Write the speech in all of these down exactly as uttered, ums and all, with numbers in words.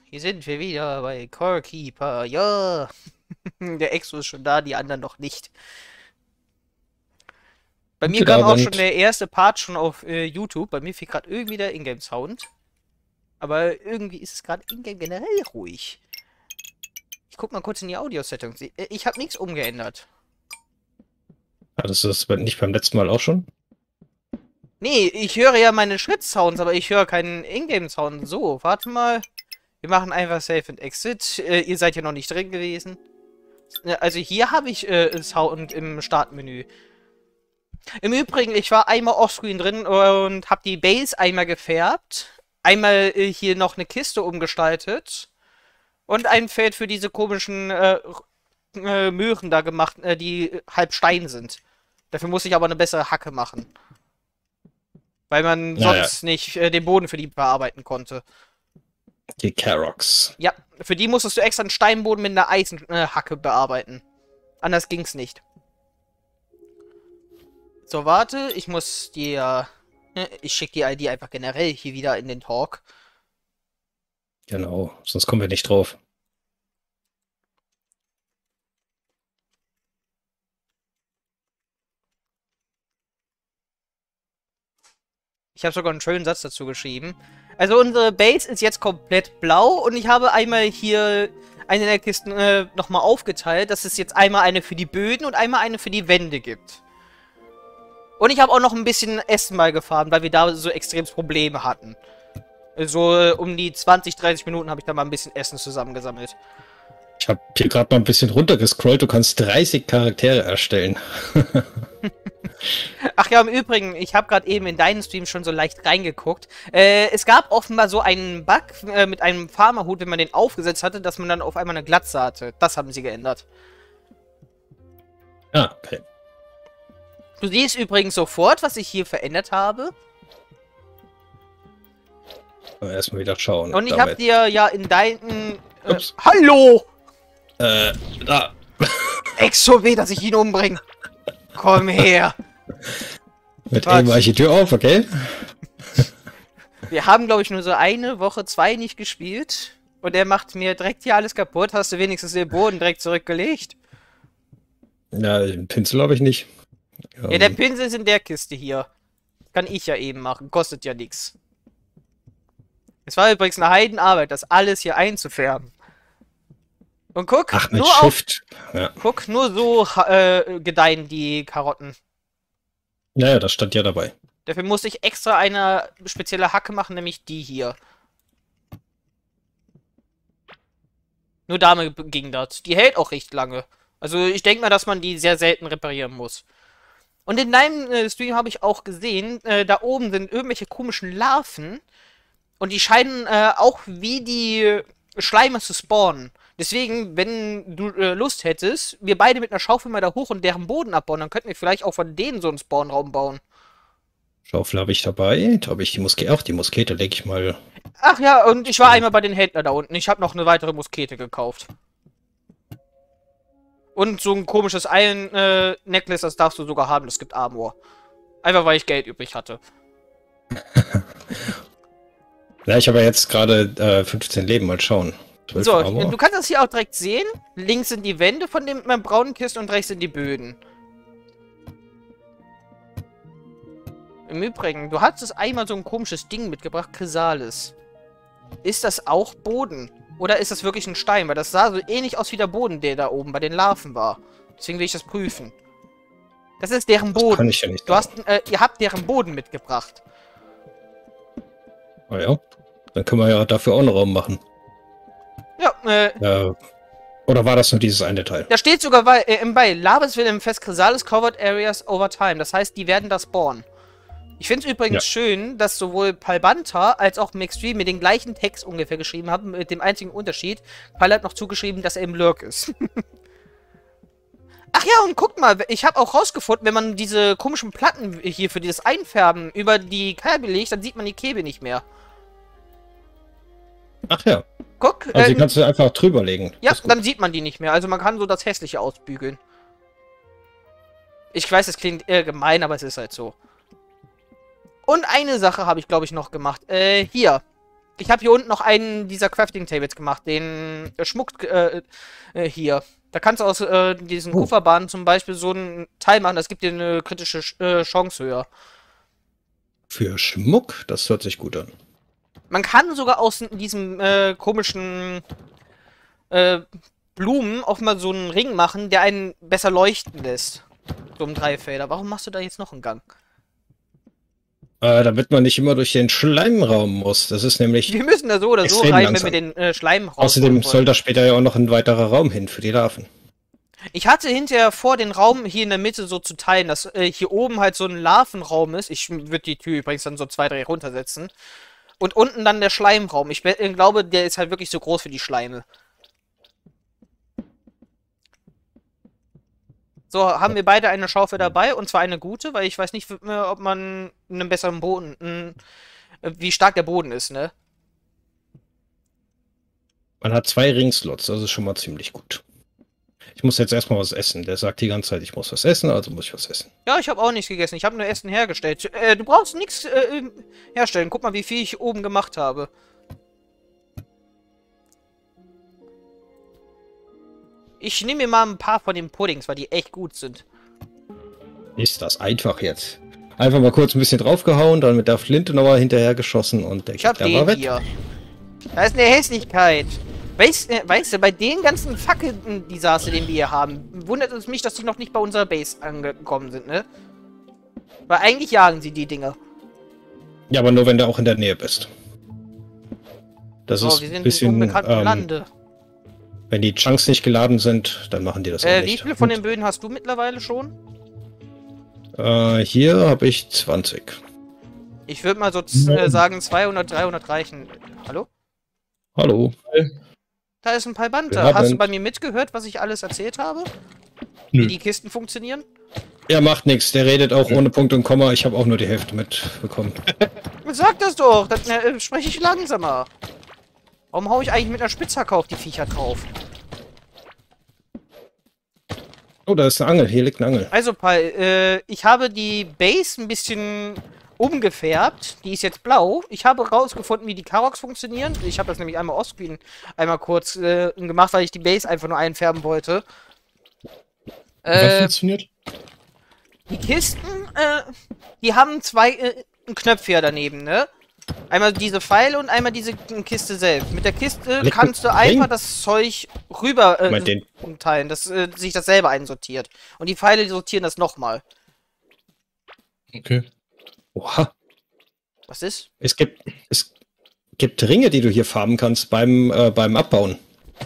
hier sind wir wieder bei Core Keeper. Ja, der Exo ist schon da, die anderen noch nicht. Bei mir Guten kam auch schon Abend. der erste Part schon auf äh, YouTube. Bei mir fehlt gerade irgendwie der Ingame-Sound. Aber irgendwie ist es gerade Ingame generell ruhig. Ich guck mal kurz in die Audio-Settings. Ich, ich habe nichts umgeändert. Hattest du das bei- nicht beim letzten Mal auch schon? Nee, ich höre ja meine Schritt-Sounds, aber ich höre keinen Ingame-Sound. So, warte mal. Wir machen einfach Save and Exit. Äh, ihr seid ja noch nicht drin gewesen. Äh, Also hier habe ich äh, Sound im Startmenü. Im Übrigen, ich war einmal offscreen drin und habe die Base einmal gefärbt. Einmal äh, hier noch eine Kiste umgestaltet. Und ein Feld für diese komischen äh, äh, Möhren da gemacht, äh, die halb Stein sind. Dafür muss ich aber eine bessere Hacke machen. Weil man Naja, sonst nicht äh, den Boden für die bearbeiten konnte. die Karoks. Ja, für die musstest du extra einen Steinboden mit einer Eisenhacke äh, bearbeiten. Anders ging's nicht. So, warte, ich muss dir... äh, Ich schicke die I D einfach generell hier wieder in den Talk. Genau, sonst kommen wir nicht drauf. Ich habe sogar einen schönen Satz dazu geschrieben. Also unsere Base ist jetzt komplett blau und ich habe einmal hier eine der Kisten äh, nochmal aufgeteilt, dass es jetzt einmal eine für die Böden und einmal eine für die Wände gibt. Und ich habe auch noch ein bisschen Essen mal gefahren, weil wir da so extrem Probleme hatten. So äh, um die zwanzig, dreißig Minuten habe ich da mal ein bisschen Essen zusammengesammelt. Ich habe hier gerade mal ein bisschen runtergescrollt. Du kannst dreißig Charaktere erstellen. Ach ja, im Übrigen, ich habe gerade eben in deinen Stream schon so leicht reingeguckt. Äh, es gab offenbar so einen Bug äh, mit einem Farmerhut, wenn man den aufgesetzt hatte, dass man dann auf einmal eine Glatze hatte. Das haben sie geändert. Ah, okay. Du siehst übrigens sofort, was ich hier verändert habe. Aber erstmal wieder schauen. Und ich habe damit. dir ja in deinen... Äh, Ups. Hallo! Äh, da. Exo weh, dass ich ihn umbringe. Komm her. Mit Warte. eben mache ich die Tür auf, okay? Wir haben, glaube ich, nur so eine Woche, zwei nicht gespielt. Und er macht mir direkt hier alles kaputt. Hast du wenigstens den Boden direkt zurückgelegt? Ja, den Pinsel habe ich nicht. Ja, der Ähm, Pinsel ist in der Kiste hier. Kann ich ja eben machen. Kostet ja nichts. Es war übrigens eine Heidenarbeit, das alles hier einzufärben. Und guck, ach, mit nur auf, Shift. Ja. guck, nur so äh, gedeihen die Karotten. Naja, das stand ja dabei. Dafür musste ich extra eine spezielle Hacke machen, nämlich die hier. Nur damit ging das. Die hält auch recht lange. Also ich denke mal, dass man die sehr selten reparieren muss. Und in deinem äh, Stream habe ich auch gesehen, äh, da oben sind irgendwelche komischen Larven. Und die scheinen äh, auch wie die Schleime zu spawnen. Deswegen, wenn du äh, Lust hättest, wir beide mit einer Schaufel mal da hoch und deren Boden abbauen, dann könnten wir vielleicht auch von denen so einen Spawnraum bauen. Schaufel habe ich dabei. Da habe ich die Muskete. Auch die Muskete lege ich mal. Ach ja, und ich war einmal bei den Händlern da unten. Ich habe noch eine weitere Muskete gekauft. Und so ein komisches Eilen-Necklace, das darfst du sogar haben. Das gibt Armor. Einfach, weil ich Geld übrig hatte. Ja, ich habe ja jetzt gerade äh, fünfzehn Leben. Mal schauen. zwölf So, Armor. du kannst das hier auch direkt sehen. Links sind die Wände von dem äh, braunen Kisten und rechts sind die Böden. Im Übrigen, du hattest einmal so ein komisches Ding mitgebracht, Chrysalis. Ist das auch Boden? Oder ist das wirklich ein Stein? Weil das sah so ähnlich aus wie der Boden, der da oben bei den Larven war. Deswegen will ich das prüfen. Das ist deren Das Boden. kann ich ja nicht Du sagen. hast, äh, ihr habt deren Boden mitgebracht. Ah ja. Dann können wir ja dafür auch einen Raum machen. Ja, äh, Äh, oder war das nur dieses eine Teil? da steht sogar bei, äh, im bei Larves will infest Chrysalis covered areas over time. Das heißt, die werden da spawnen. Ich finde es übrigens Ja. schön, dass sowohl Palbanta als auch Mixtree mir den gleichen Text ungefähr geschrieben haben, mit dem einzigen Unterschied. Pal hat noch zugeschrieben, dass er im Lurk ist. Ach ja, und guckt mal, ich habe auch rausgefunden, wenn man diese komischen Platten hier für dieses Einfärben über die Kabel legt, dann sieht man die Käbe nicht mehr. Ach ja. Guck, Also die ähm, kannst du einfach drüber legen. ja, Das ist gut. dann sieht man die nicht mehr. Also man kann so das Hässliche ausbügeln. Ich weiß, es klingt eher gemein, aber es ist halt so. Und eine Sache habe ich, glaube ich, noch gemacht. Äh, hier. ich habe hier unten noch einen dieser Crafting-Tables gemacht, den äh, Schmuck äh, äh, hier. Da kannst du aus äh, diesen Oh. Kupferbahnen zum Beispiel so ein Teil machen, das gibt dir eine kritische äh, Chance höher. Für Schmuck? Das hört sich gut an. Man kann sogar aus diesem äh, komischen äh, Blumen auch mal so einen Ring machen, der einen besser leuchten lässt. So um drei Felder. Warum machst du da jetzt noch einen Gang? Äh, damit man nicht immer durch den Schleimraum muss. Das ist nämlich... Wir müssen da so oder so extrem rein, langsam. wenn wir den äh, Schleim Außerdem rausholen soll wollen. da später ja auch noch ein weiterer Raum hin für die Larven. Ich hatte hinterher vor, den Raum hier in der Mitte so zu teilen, dass äh, hier oben halt so ein Larvenraum ist. Ich würde die Tür übrigens dann so zwei, drei runtersetzen. Und unten dann der Schleimraum. Ich äh, glaube, der ist halt wirklich so groß für die Schleime. So, haben wir beide eine Schaufel dabei, und zwar eine gute, weil ich weiß nicht, ob man einen besseren Boden, wie stark der Boden ist, ne? Man hat zwei Ringslots, das ist schon mal ziemlich gut. Ich muss jetzt erstmal was essen. Der sagt die ganze Zeit, ich muss was essen, also muss ich was essen. Ja, ich habe auch nichts gegessen. Ich habe nur Essen hergestellt. Äh, du brauchst nichts äh, herstellen. Guck mal, wie viel ich oben gemacht habe. Ich nehme mir mal ein paar von den Puddings, weil die echt gut sind. Ist das einfach jetzt? Einfach mal kurz ein bisschen draufgehauen, dann mit der Flinte nochmal hinterher geschossen und der Ich hab der war den weg. hier. Da ist eine Hässlichkeit. Weißt, äh, weißt du, bei den ganzen Fackeln-Desaster, den wir hier haben, wundert es mich, dass die noch nicht bei unserer Base angekommen sind, ne? Weil eigentlich jagen sie die Dinger. Ja, aber nur wenn du auch in der Nähe bist. Das So, ist wir sind ein bisschen, im unbekannten ähm, Lande. wenn die Chunks nicht geladen sind, dann machen die das auch Äh, nicht. wie viele von den Böden hast du mittlerweile schon? Äh, hier habe ich zwanzig. Ich würde mal so äh, sagen, zweihundert, dreihundert reichen. Hallo? Hallo. Da ist ein Palbanta. Wir haben- Hast du bei mir mitgehört, was ich alles erzählt habe? Nö. Wie die Kisten funktionieren? Er macht nichts, der redet auch ohne Punkt und Komma. Ich habe auch nur die Hälfte mitbekommen. Sag das doch, dann äh, spreche ich langsamer. Warum hau ich eigentlich mit einer Spitzhacke auf die Viecher drauf? Oh, da ist eine Angel. Hier liegt eine Angel. Also, Pal, äh, ich habe die Base ein bisschen umgefärbt. Die ist jetzt blau. Ich habe rausgefunden, wie die Karoks funktionieren. Ich habe das nämlich einmal offscreen einmal kurz äh, gemacht, weil ich die Base einfach nur einfärben wollte. Was Äh, funktioniert? die Kisten, äh, die haben zwei äh, Knöpfe hier daneben, ne? Einmal diese Pfeile und einmal diese Kiste selbst. Mit der Kiste Leg- kannst du Ring? einfach das Zeug rüber äh, Moment, den- umteilen, dass äh, sich das selber einsortiert. Und die Pfeile sortieren das nochmal. Okay. Oha. Was ist? Es gibt, es gibt Ringe, die du hier farben kannst beim, äh, beim Abbauen.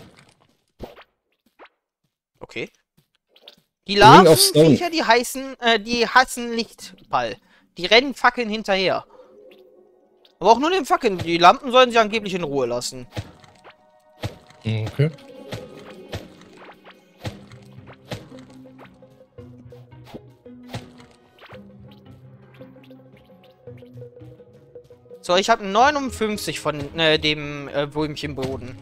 Okay. Die Ring of Stone. Larvenviecher, die heißen, äh, die hassen Lichtball. Die rennen Fackeln hinterher. Aber auch nur den Fackeln. Die Lampen sollen sie angeblich in Ruhe lassen. Okay. So, ich habe neunundfünfzig von äh, dem äh, Wurmchenboden.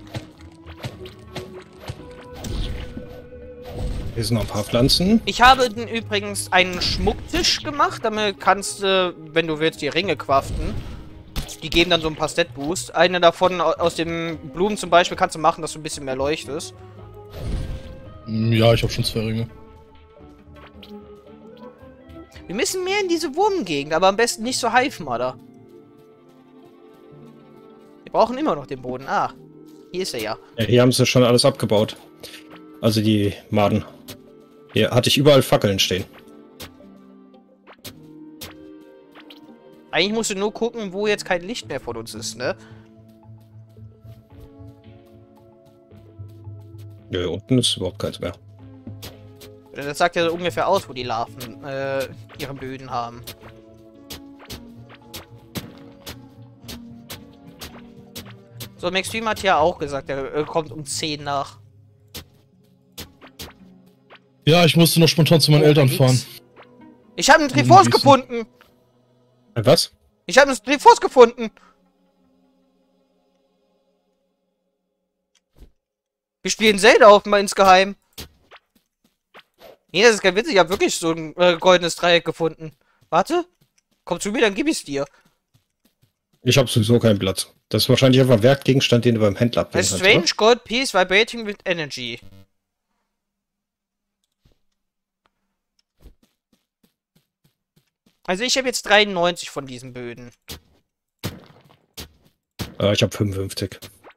Hier sind noch ein paar Pflanzen. Ich habe den übrigens einen Schmucktisch gemacht. Damit kannst du, wenn du willst, die Ringe craften. Die geben dann so ein paar Stat-Boost. Eine davon au- aus den Blumen zum Beispiel kannst du machen, dass du ein bisschen mehr leuchtest. Hm, Ja, ich habe schon zwei Ringe. Wir müssen mehr in diese Wurmgegend, aber am besten nicht so Hive-Mother. Wir brauchen immer noch den Boden. Ah, hier ist er ja. Ja, hier haben sie schon alles abgebaut. Also die Maden. Hier hatte ich überall Fackeln stehen. Eigentlich musst du nur gucken, wo jetzt kein Licht mehr von uns ist, ne? Nö, unten ist überhaupt keins mehr. Das sagt ja so ungefähr aus, wo die Larven äh, ihre Böden haben. So, Maxstream hat ja auch gesagt, er äh, kommt um zehn nach. Ja, ich musste noch spontan zu meinen Oh, Eltern nix. fahren. Ich habe einen Triforce Gießen. gefunden! Äh, Was? Ich habe einen Triforce gefunden! Wir spielen Zelda auf mal insgeheim. Nee, das ist kein Witz, ich habe wirklich so ein äh, goldenes Dreieck gefunden. Warte. Komm zu mir, dann gib ich's dir. Ich habe sowieso keinen Platz. Das ist wahrscheinlich einfach ein Wertgegenstand, den du beim Händler A abgeben kannst, strange oder? gold piece vibrating with energy. Also ich habe jetzt dreiundneunzig von diesen Böden. Äh, ich habe fünfundfünfzig.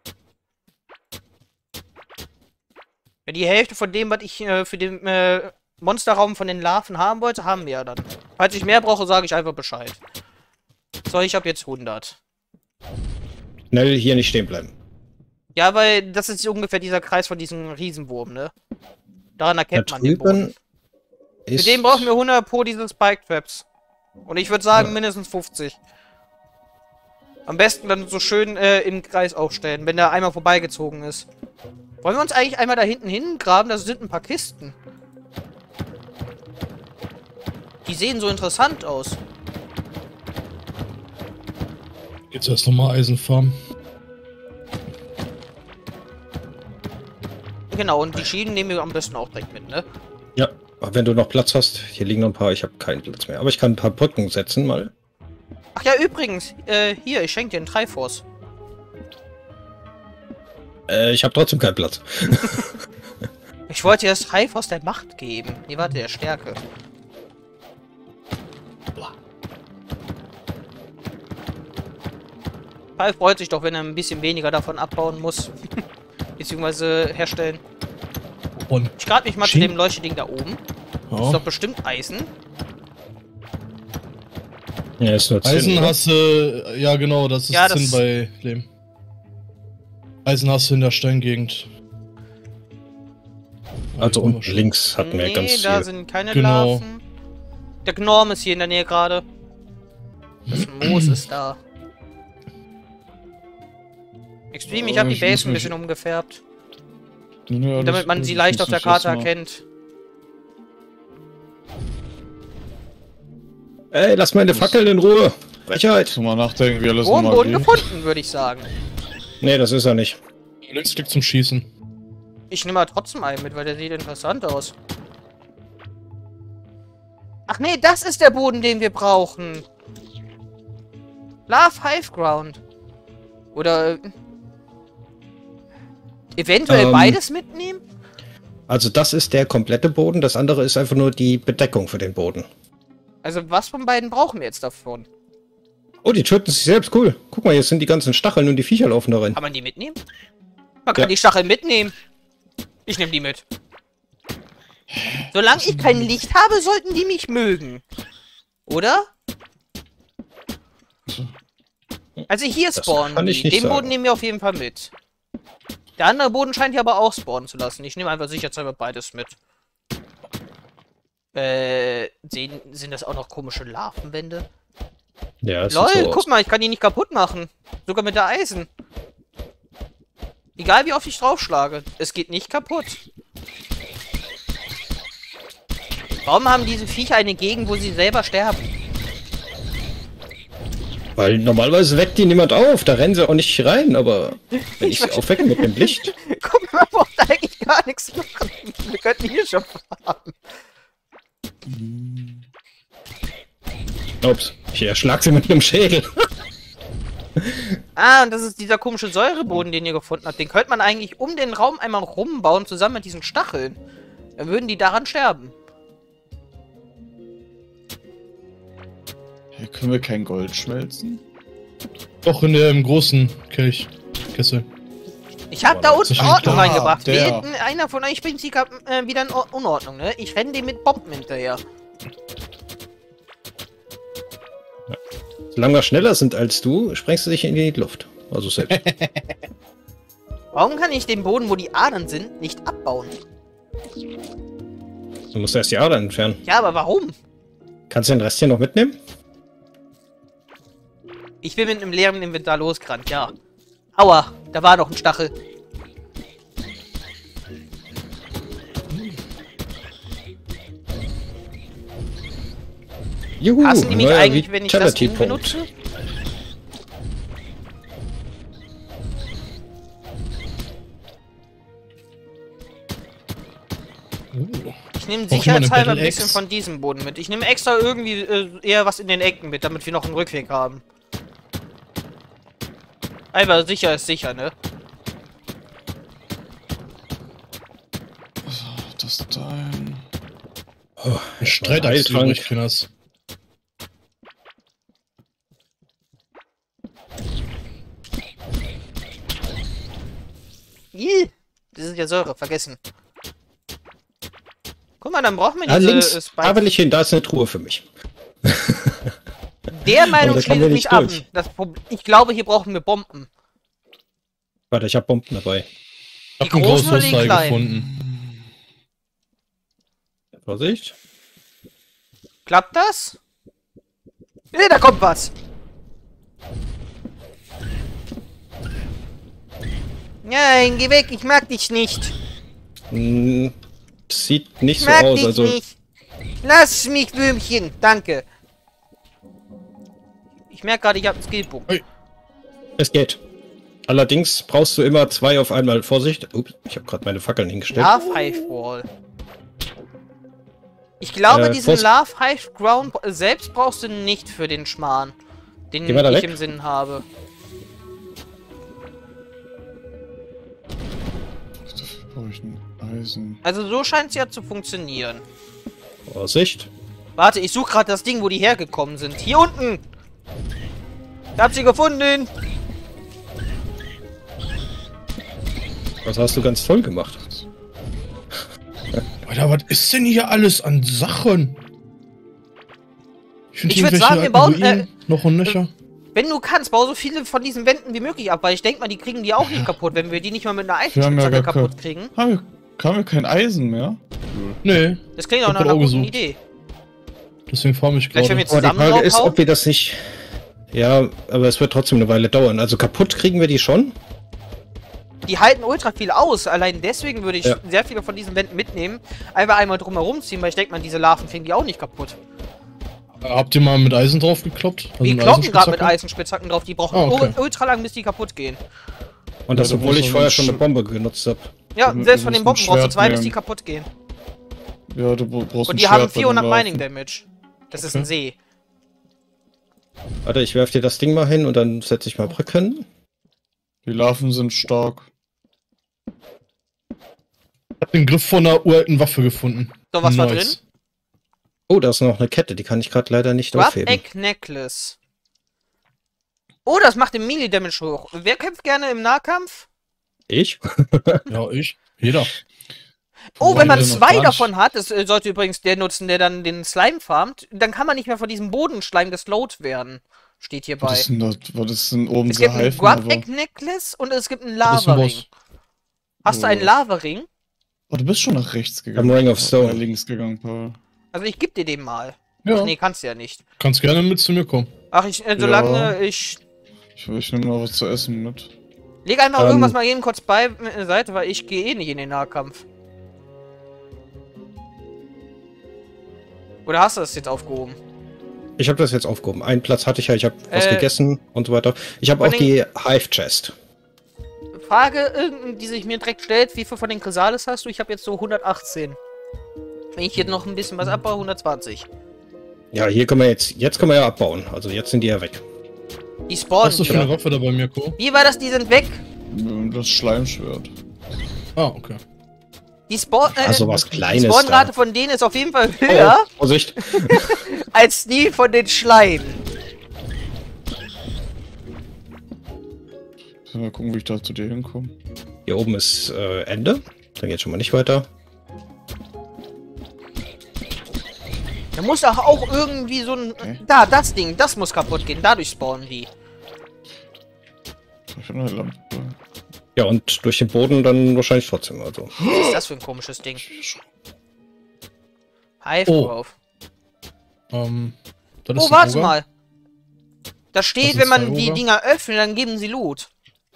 Ja, die Hälfte von dem, was ich äh, für den äh, Monsterraum von den Larven haben wollte, haben wir ja dann. Falls ich mehr brauche, sage ich einfach Bescheid. So, ich habe jetzt hundert. Schnell hier nicht stehen bleiben. Ja, weil das ist ungefähr dieser Kreis von diesem Riesenwurm, ne? Daran Da erkennt man den drüben Boden. ist... Für den brauchen wir hundert pro diese Spike Traps. Und ich würde sagen, Ja. mindestens fünfzig. Am besten dann so schön äh, im Kreis aufstellen, wenn der einmal vorbeigezogen ist. Wollen wir uns eigentlich einmal da hinten hingraben? Das sind ein paar Kisten. Die sehen so interessant aus. Jetzt erst nochmal Eisenfarm. Genau, und die Schienen nehmen wir am besten auch direkt mit, ne? Ja, aber wenn du noch Platz hast, hier liegen noch ein paar, ich habe keinen Platz mehr. Aber ich kann ein paar Brücken setzen mal. Ach ja, übrigens, äh, hier, ich schenke dir einen Triforce. Äh, ich habe trotzdem keinen Platz. Ich wollte dir das Triforce der Macht geben. Nee, warte, der Stärke. Paul freut sich doch, wenn er ein bisschen weniger davon abbauen muss. Beziehungsweise herstellen. Und Ich grad mich mal zu Schien- dem Leuchteding da oben. Das ist ja. doch bestimmt Eisen. Ja, ist nur zehn, Eisen oder? hast du, ja genau, das ist Ja, das- Zinn bei Lehm. Eisen hast du in der Steingegend. Also Ja, unten schon. links hatten wir Nee, ganz da viel. sind keine Genau. Larven. Der Gnorm ist hier in der Nähe gerade. Das Moos ist da. Extreme, ich Oh, habe die ich muss Base ein mich- bisschen umgefärbt. Ja, Damit das- man das- sie ich leicht muss auf der mich Karte erst mal- erkennt. Ey, lass meine Fackel in Ruhe. Frechheit. Muss mal nachdenken, wie alles Boden nochmal wurden geht. gefunden, würde ich sagen. Nee, das ist er nicht. Linksklick zum Schießen. Ich nehme mal trotzdem einen mit, weil der sieht interessant aus. Ach nee, das ist der Boden, den wir brauchen. Love Hive Ground. Oder... äh, eventuell Ähm. beides mitnehmen? Also das ist der komplette Boden, das andere ist einfach nur die Bedeckung für den Boden. Also was von beiden brauchen wir jetzt davon? Oh, die töten sich selbst, cool. Guck mal, jetzt sind die ganzen Stacheln und die Viecher laufen da rein. Kann man die mitnehmen? Man kann Ja. die Stacheln mitnehmen. Ich nehme die mit. Solange ich kein Licht habe, sollten die mich mögen. Oder? Also hier Das spawnen kann ich die. nicht Den sagen. Boden nehmen wir auf jeden Fall mit. Der andere Boden scheint hier aber auch spawnen zu lassen. Ich nehme einfach sicherheitshalber beides mit. Äh, sehen, sind das auch noch komische Larvenwände? Ja, das Lol, sieht so guck aus. mal, ich kann die nicht kaputt machen. Sogar mit der Eisen. Egal wie oft ich draufschlage, es geht nicht kaputt. Warum haben diese Viecher eine Gegend, wo sie selber sterben? Weil normalerweise weckt die niemand auf, da rennen sie auch nicht rein, aber wenn ich sie Ich- aufwecke mit dem Licht... Guck mal, wir brauchen eigentlich gar nichts machen. Wir könnten hier schon fahren. Ups, ich erschlag sie mit einem Schädel. Ah, und das ist dieser komische Säureboden, den ihr gefunden habt. Den könnte man eigentlich um den Raum einmal rumbauen, zusammen mit diesen Stacheln. Dann würden die daran sterben. Hey, können wir kein Gold schmelzen? Doch in der im großen Kelch. Kessel. Ich habe da unten zwischen- Ordnung Ah, reingebracht. der. Jeden, einer von euch bringt sie grad, äh, wieder in Or- Unordnung, ne? Ich renne dem mit Bomben hinterher. Solange wir schneller sind als du, sprengst du dich in die Luft. Also selbst. Warum kann ich den Boden, wo die Adern sind, nicht abbauen? Du musst erst die Ader entfernen. Ja, aber warum? Kannst du den Rest hier noch mitnehmen? Ich bin mit einem leeren Inventar losgerannt, ja. Aua, da war noch ein Stachel. Juhu, Hassen die mich neuer eigentlich, wenn ich das Ding Vitality-Punkt. benutze? Uh. Ich nehme Braucht jemand eine sicherheitshalber ein Battle bisschen Axe? von diesem Boden mit. Ich nehme extra irgendwie äh, eher was in den Ecken mit, damit wir noch einen Rückweg haben. Aber sicher ist sicher, ne? So, das dahin. Oh, Streitaxt Heiltrank. übrig, Kinders. Ih, das ist ja Säure, vergessen. Guck mal, dann brauchen wir Da diese links, äh, da Spikes. will ich hin, da ist eine Truhe für mich. Der Meinung Aber da kommen wir schließe ich nicht mich ab. durch. Das Prob- ich glaube, hier brauchen wir Bomben. Warte, ich habe Bomben dabei. Ich Die hab ein großen großes oder die Teil kleinen? gefunden. Vorsicht. Klappt das? Ne, da kommt was. Nein, geh weg, ich mag dich nicht. Hm, sieht nicht Ich so mag aus, dich also nicht. Lass mich, Würmchen. Danke. Ich merke gerade, ich habe einen Skillpunkt. es geht. Allerdings brauchst du immer zwei auf einmal. Vorsicht. Ups, ich habe gerade meine Fackeln hingestellt. Love Hive Wall. Ich glaube, Äh, diesen Vorsicht. Love Hive Ground selbst brauchst du nicht für den Schmarrn, den Geh mal da ich weg. im Sinn habe. Dafür brauche ich ein Eisen. Also so scheint es ja zu funktionieren. Vorsicht. Warte, ich suche gerade das Ding, wo die hergekommen sind. Hier unten! Ich hab sie gefunden! Das hast du ganz toll gemacht. Alter, was ist denn hier alles an Sachen? find Ich würd irgendwelche sagen, wir alten bauen, Ruinen äh, noch und nöcher. Wenn du kannst, bau so viele von diesen Wänden wie möglich ab, weil ich denke mal, die kriegen die auch nicht kaputt, wenn wir die nicht mal mit einer Wir haben ja Eisenspitzhacke gar kaputt kein- kriegen. Haben wir, haben wir kein Eisen mehr? Nee, Das klingt auch hab nach grad einer auch guten gesucht. Idee. deswegen farm ich Vielleicht, wenn gerade. wir Aber die zusammen Frage ist, draufhauen? ob wir das nicht... Ja, aber es wird trotzdem eine Weile dauern. Also kaputt kriegen wir die schon. Die halten ultra viel aus. Allein deswegen würde ich Ja. sehr viele von diesen Wänden mitnehmen. Einfach einmal drumherum ziehen, weil ich denke mal, diese Larven kriegen die auch nicht kaputt. Habt ihr mal mit Eisen drauf gekloppt? Also Wir mit kloppen gerade mit Eisenspitzhacke? Eisenspitzhacken drauf. Die brauchen Ah, okay. ul- ultra lang, bis die kaputt gehen. Und Ja, das, du obwohl musst ich so vorher ein schon eine Sch- Bombe genutzt habe. Ja, Du- selbst du von den musst ein Bomben brauchst du Schwert zwei, bis die nehmen. kaputt gehen. Ja, du brauchst Und ein die haben Schwert bei vierhundert den Mining Larven. Damage. Das ist Okay. ein See. Warte, ich werf dir das Ding mal hin und dann setze ich mal Brücken. Die Larven sind stark. Ich hab den Griff von einer uralten Waffe gefunden. So, was war Nice. drin? Oh, da ist noch eine Kette, die kann ich gerade leider nicht Drop aufheben. Egg Necklace. Oh, das macht den Melee Damage hoch. Wer kämpft gerne im Nahkampf? Ich? Ja, ich. Jeder. Oh, Wobei wenn man wir noch zwei gar nicht- davon hat, das äh, sollte übrigens der nutzen, der dann den Slime farmt, dann kann man nicht mehr von diesem Bodenschleim geslowt werden. Steht hier Was bei. ist denn das? Was ist denn oben Es so gibt ein Heifen? Grub aber- Egg Necklace und es gibt einen Das ist ein Lava-Ring. Boss. Hast du einen Oh. Lava-Ring? Oh, du bist schon nach rechts gegangen. Am Ring of Stone. Oder links gegangen, Paul. Also ich geb dir den mal. Ja, Ach nee, kannst du ja nicht. kannst gerne mit zu mir kommen. Ach, ich, äh, solange Ja. ich... Ich, ich nehme mal was zu essen mit. Leg einfach Ähm. irgendwas mal eben kurz beiseite, weil ich gehe eh nicht in den Nahkampf. Oder hast du das jetzt aufgehoben? Ich habe das jetzt aufgehoben. Einen Platz hatte ich ja, ich habe was Äh, gegessen und so weiter. Ich habe von auch den- die Hive Chest. Frage, äh, die sich mir direkt stellt, wie viel von den Chrysalis hast du? Ich habe jetzt so hundertachtzehn. Wenn ich hier noch ein bisschen was abbaue, hundertzwanzig. Ja, hier können wir jetzt, jetzt können wir ja abbauen. Also jetzt sind die ja weg. Die spawnen Was ist das für eine hier. Waffe dabei, Mirko? Wie war das? Die sind weg. Das Schleimschwert. Ah, okay. Die Spawn, äh, Also was die Kleines Spawnrate da. von denen ist auf jeden Fall höher Oh, Vorsicht. als die von den Schleien. Mal gucken, wie ich da zu dir hinkomme. Hier oben ist äh, Ende. Dann geht schon mal nicht weiter. Da muss doch auch irgendwie so ein... Okay. Da, das Ding, das muss kaputt gehen. Dadurch spawnen die. Ich habe eine Lampe. Ja, und durch den Boden dann wahrscheinlich trotzdem. Also. Was ist das für ein komisches Ding? Hive Oh. Grove. Ähm, das Oh, ist ein warte Ogre. mal. Da steht, sind wenn man zwei die Ogre. Dinger öffnet, dann geben sie Loot.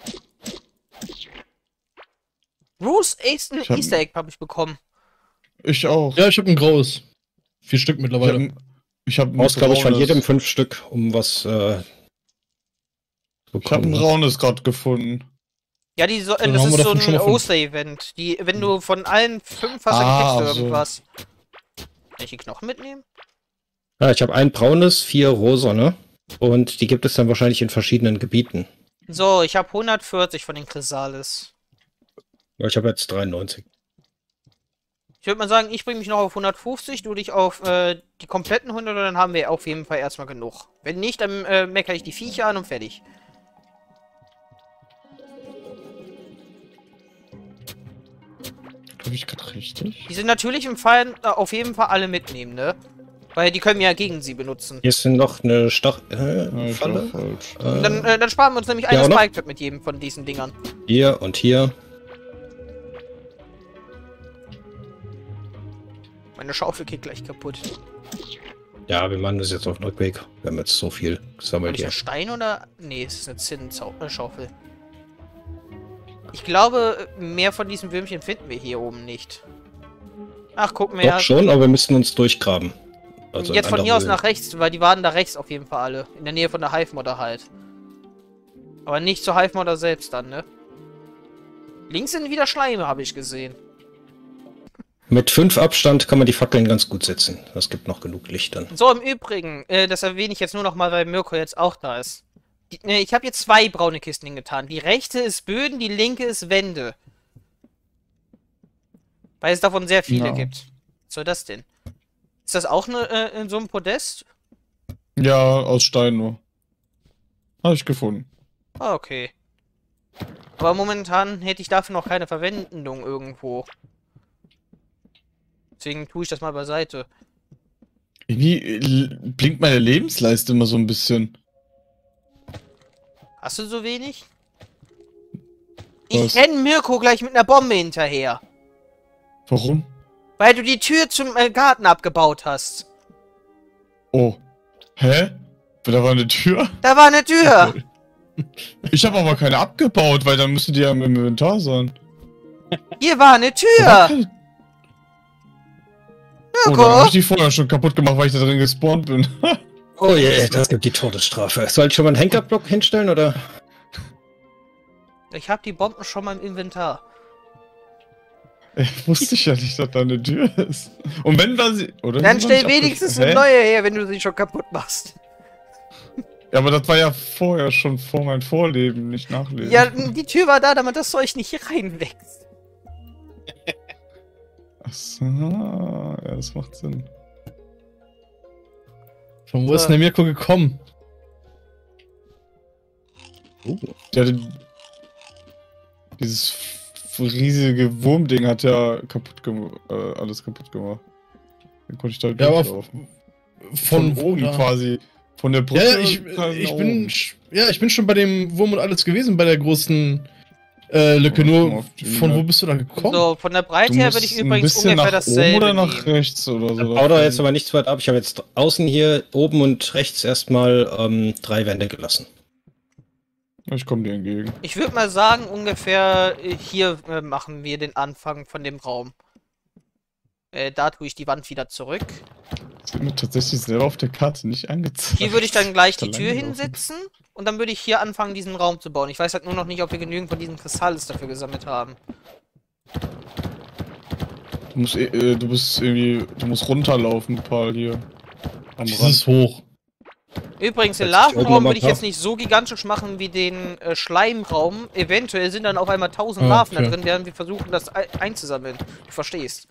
Bruce Easton Ich hab- Easter Egg habe ich bekommen. Ich auch. Ja, ich habe ein graues. Vier Stück ich mittlerweile. habe ich hab ein Brauchst, glaube ich, von braunes- jedem fünf Stück, um was äh, zu Ich habe ein bekommen. braunes gerade gefunden. Ja, die so, äh, Dann das haben wir ist so davon schon ein mal fünf. Oster-Event. Die, wenn du von allen fünf hast, dann Ah, kriegst du so. irgendwas. Kann ich die Knochen mitnehmen? Ja, ich habe ein braunes, vier rosane. Und die gibt es dann wahrscheinlich in verschiedenen Gebieten. So, ich habe hundertvierzig von den Chrysalis. Ja, ich habe jetzt dreiundneunzig. Ich würde mal sagen, ich bringe mich noch auf hundertfünfzig, du dich auf äh, die kompletten hundert und dann haben wir auf jeden Fall erstmal genug. Wenn nicht, dann äh, meckere ich die Viecher an und fertig. Glaube ich gerade richtig? Die sind natürlich im Fall äh, auf jeden Fall alle mitnehmen, ne? Weil die können wir ja gegen sie benutzen. Hier ist noch eine Stach äh, Ja, ich Falle. war falsch. Und dann, Äh, äh, dann sparen wir uns nämlich Ja, eine oder? Spike-Pad mit jedem von diesen Dingern. hier und hier. Meine Schaufel geht gleich kaputt. Ja, wir machen das jetzt auf Rückweg. Wir haben jetzt so viel Soll gesammelt ich hier. ein Stein oder... Nee, es ist eine Zinnenschaufel. Ich glaube, mehr von diesen Würmchen finden wir hier oben nicht. Ach, guck mal. Doch schon, aber wir müssen uns durchgraben. Also Jetzt in von andere hier aus Höhlen. nach rechts, weil die waren da rechts auf jeden Fall alle. In der Nähe von der Hive-Modder halt. Aber nicht zur Hive-Modder selbst dann, ne? Links sind wieder Schleime, habe ich gesehen. Mit fünf Abstand kann man die Fackeln ganz gut setzen. Das gibt noch genug Licht dann. So, im Übrigen, äh, das erwähne ich jetzt nur noch mal, weil Mirko jetzt auch da ist. Die, äh, ich habe jetzt zwei braune Kisten hingetan. Die rechte ist Böden, die linke ist Wände. Weil es davon sehr viele Ja. gibt. Was soll das denn? Ist das auch ne, äh, in so einem Podest? Ja, aus Stein nur. Habe ich gefunden. Ah, okay. Aber momentan hätte ich dafür noch keine Verwendung irgendwo. Deswegen tue ich das mal beiseite. Irgendwie äh, blinkt meine Lebensleiste immer so ein bisschen. Hast du so wenig? Ich Was? renn Mirko gleich mit einer Bombe hinterher. Warum? Weil du die Tür zum äh, Garten abgebaut hast. Oh. Hä? Da war eine Tür? Da war eine Tür. Ich habe aber keine abgebaut, weil dann müsste die ja im Inventar sein. Hier war eine Da war Tür. keine- Oh, dann habe Mirko. ich die vorher schon kaputt gemacht, weil ich da drin gespawnt bin. Oh je, das gibt die Todesstrafe. Soll ich schon mal einen Henkerblock hinstellen, oder? Ich habe die Bomben schon mal im Inventar. Ich wusste ich ja nicht, dass da eine Tür ist. Und wenn war sie... Oder Dann sie war stell nicht wenigstens abgesch- eine Hä? neue her, wenn du sie schon kaputt machst. Ja, aber das war ja vorher schon vor meinem Vorleben, nicht Nachleben. Ja, die Tür war da, damit das Zeug nicht hier reinwächst. Achso, ja, das macht Sinn. Von wo ist denn der Mirko gekommen? Uh, Der hatte dieses f- riesige Wurmding hat ja kaputt gemacht, äh, alles kaputt gemacht. Dann konnte ich da Ja, aber durchlaufen. Von, Von oben da? quasi. Von der Brücke. Ja, ja, ich, quasi ich nach bin, oben. sch- ja, ich bin schon bei dem Wurm und alles gewesen, bei der großen äh, Lücke. Oh, guck mal Nur, auf die von wo Map. bist du da gekommen? So, von der Breite Du her musst würde ich ein übrigens bisschen ungefähr nach dasselbe oben oder nach nehmen. rechts oder so. Bau da jetzt aber nichts weit ab. Ich habe jetzt außen hier, oben und rechts erstmal ähm, drei Wände gelassen. Ich komme dir entgegen. Ich würde mal sagen, ungefähr äh, hier äh, machen wir den Anfang von dem Raum. Äh, da tue ich die Wand wieder zurück. Das wird mir tatsächlich selber auf der Karte nicht angezeigt. Hier würde ich dann gleich Da die Tür langgelaufen. hinsetzen und dann würde ich hier anfangen, diesen Raum zu bauen. Ich weiß halt nur noch nicht, ob wir genügend von diesen Kristallis dafür gesammelt haben. Du musst, eh- äh, du bist irgendwie, du musst runterlaufen, Paul, hier. Am Das Rand. ist hoch. Übrigens, den Setz dich oben Larvenraum nochmal würde ich drauf. jetzt nicht so gigantisch machen wie den äh, Schleimraum. Eventuell sind dann auf einmal tausend Ah, Larven da okay. drin, während wir versuchen, das ei- einzusammeln. Du verstehst.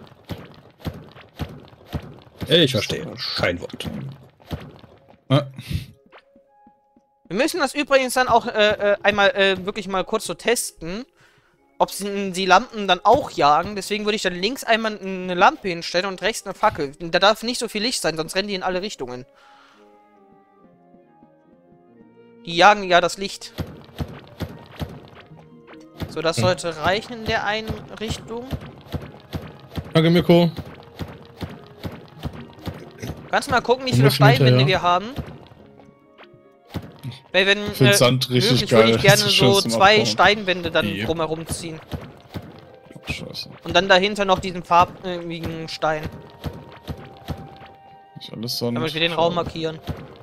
Ich verstehe. Kein Wort. Ah, Wir müssen das übrigens dann auch äh, äh, einmal äh, wirklich mal kurz so testen, ob sie die Lampen dann auch jagen. Deswegen würde ich dann links einmal eine Lampe hinstellen und rechts eine Fackel. Da darf nicht so viel Licht sein, sonst rennen die in alle Richtungen. Die jagen ja das Licht. So, das sollte reichen in der einen Richtung. Danke, Mirko. Kannst du mal gucken, wie Ein viele bisschen hinterher. Steinwände wir haben? Weil wenn ich finde äh, Sand richtig möglich geil. würde ich gerne Das ist schön so zum zwei Abbauen. Steinwände dann Ja. drumherum ziehen. Scheiße. Und dann dahinter noch diesen farbigen Stein, Nicht alles Sand. damit wir den Raum markieren.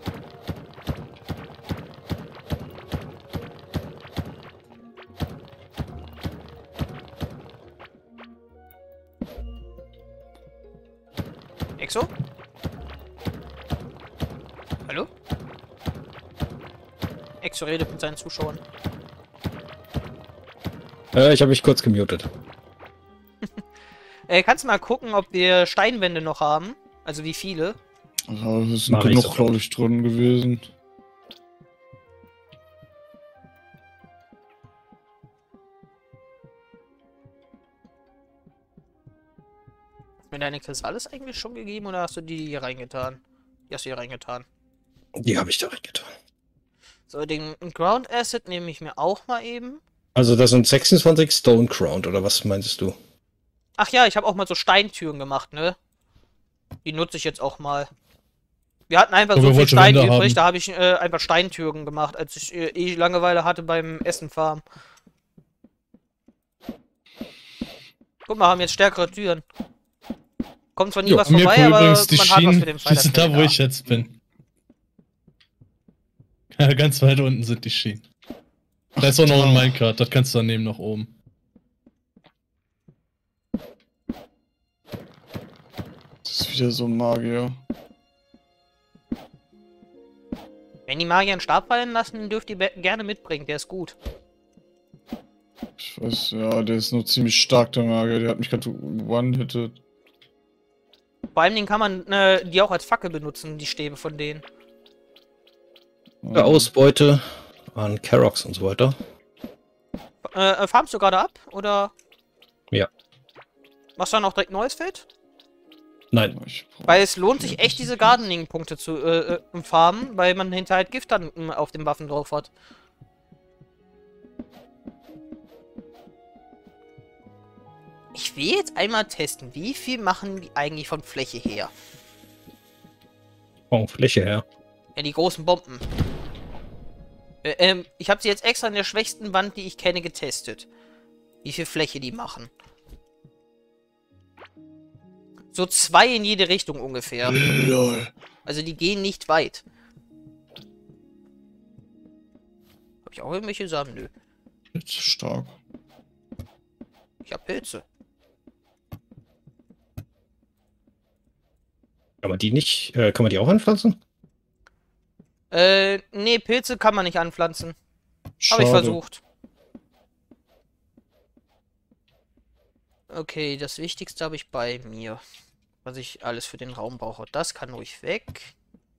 Exo? Hallo? Exo? X redet mit seinen Zuschauern. Äh, ich habe mich kurz gemutet. Äh, kannst du mal gucken, ob wir Steinwände noch haben? Also wie viele? Ja, es sind Mach ich genug, sofort. glaube ich, drin gewesen. Hast mir deine Kristallis eigentlich schon gegeben oder hast du die hier reingetan? Die hast du hier reingetan. Die habe ich da reingetan. So, den Ground Acid nehme ich mir auch mal eben. Also das sind sechsundzwanzig Stone Crown, oder was meinst du? Ach ja, ich habe auch mal so Steintüren gemacht, ne? Die nutze ich jetzt auch mal. Wir hatten einfach Aber so viel wollte Stein Wände übrig, haben. da habe ich äh, einfach Steintüren gemacht, als ich äh, eh Langeweile hatte beim Essenfarm. Guck mal, haben jetzt stärkere Türen. Kommt zwar nie Jo, was an mir vorbei, cool aber man übrigens die hat was für Schienen, den die Fighter. sind da, wo ich jetzt bin. Ja, ganz weit unten sind die Schienen. Da ist auch noch ein Minecart, das kannst du dann nehmen nach oben. Das ist wieder so ein Magier. Wenn die Magier einen Stab fallen lassen, dürft ihr be- gerne mitbringen, der ist gut. Ich weiß, ja, der ist nur ziemlich stark, der Magier. Der hat mich gerade one-hitted. Vor allem den kann man äh, die auch als Fackel benutzen, die Stäbe von denen. Der Ausbeute an Karoks und so weiter. Äh, äh, farmst du gerade ab, oder? Ja. Machst du dann auch direkt neues Feld? Nein. Ich brauch- Weil es lohnt sich echt, diese Gardening-Punkte zu äh, äh, im farmen, weil man hinterher halt Gift dann ähm, auf den Waffen drauf hat. Ich will jetzt einmal testen, wie viel machen die eigentlich von Fläche her? Oh, Fläche her. Ja, die großen Bomben. Äh, ähm, ich habe sie jetzt extra an der schwächsten Wand, die ich kenne, getestet. Wie viel Fläche die machen. So zwei in jede Richtung ungefähr. Lol. Also die gehen nicht weit. Hab ich auch irgendwelche Samen? Nö. Jetzt stark. Ich hab Pilze. Kann man die nicht, äh, kann man die auch anpflanzen? Äh, nee, Pilze kann man nicht anpflanzen. Habe Schade. ich versucht. Okay, das Wichtigste habe ich bei mir. Was ich alles für den Raum brauche. Das kann ruhig weg.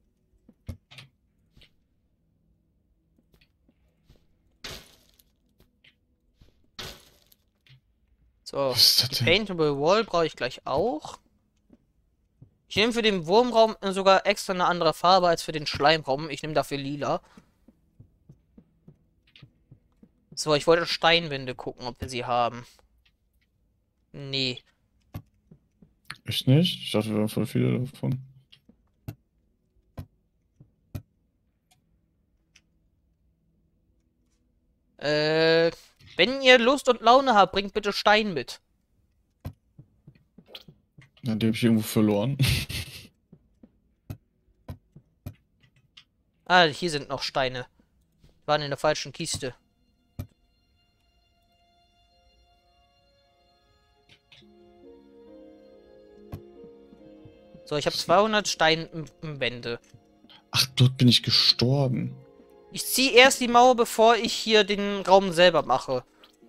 So, Was ist das die denn? Paintable Wall brauche ich gleich auch. Ich nehme für den Wurmraum sogar extra eine andere Farbe als für den Schleimraum. Ich nehme dafür lila. So, ich wollte Steinwände gucken, ob wir sie haben. Nee. Echt nicht? Ich dachte, wir haben voll viele davon. Äh, wenn ihr Lust und Laune habt, bringt bitte Stein mit. Ja, die habe ich irgendwo verloren. Ah, hier sind noch Steine. Die waren in der falschen Kiste. So, ich habe zweihundert Steinwände. Ach, dort bin ich gestorben. Ich ziehe erst die Mauer, bevor ich hier den Raum selber mache.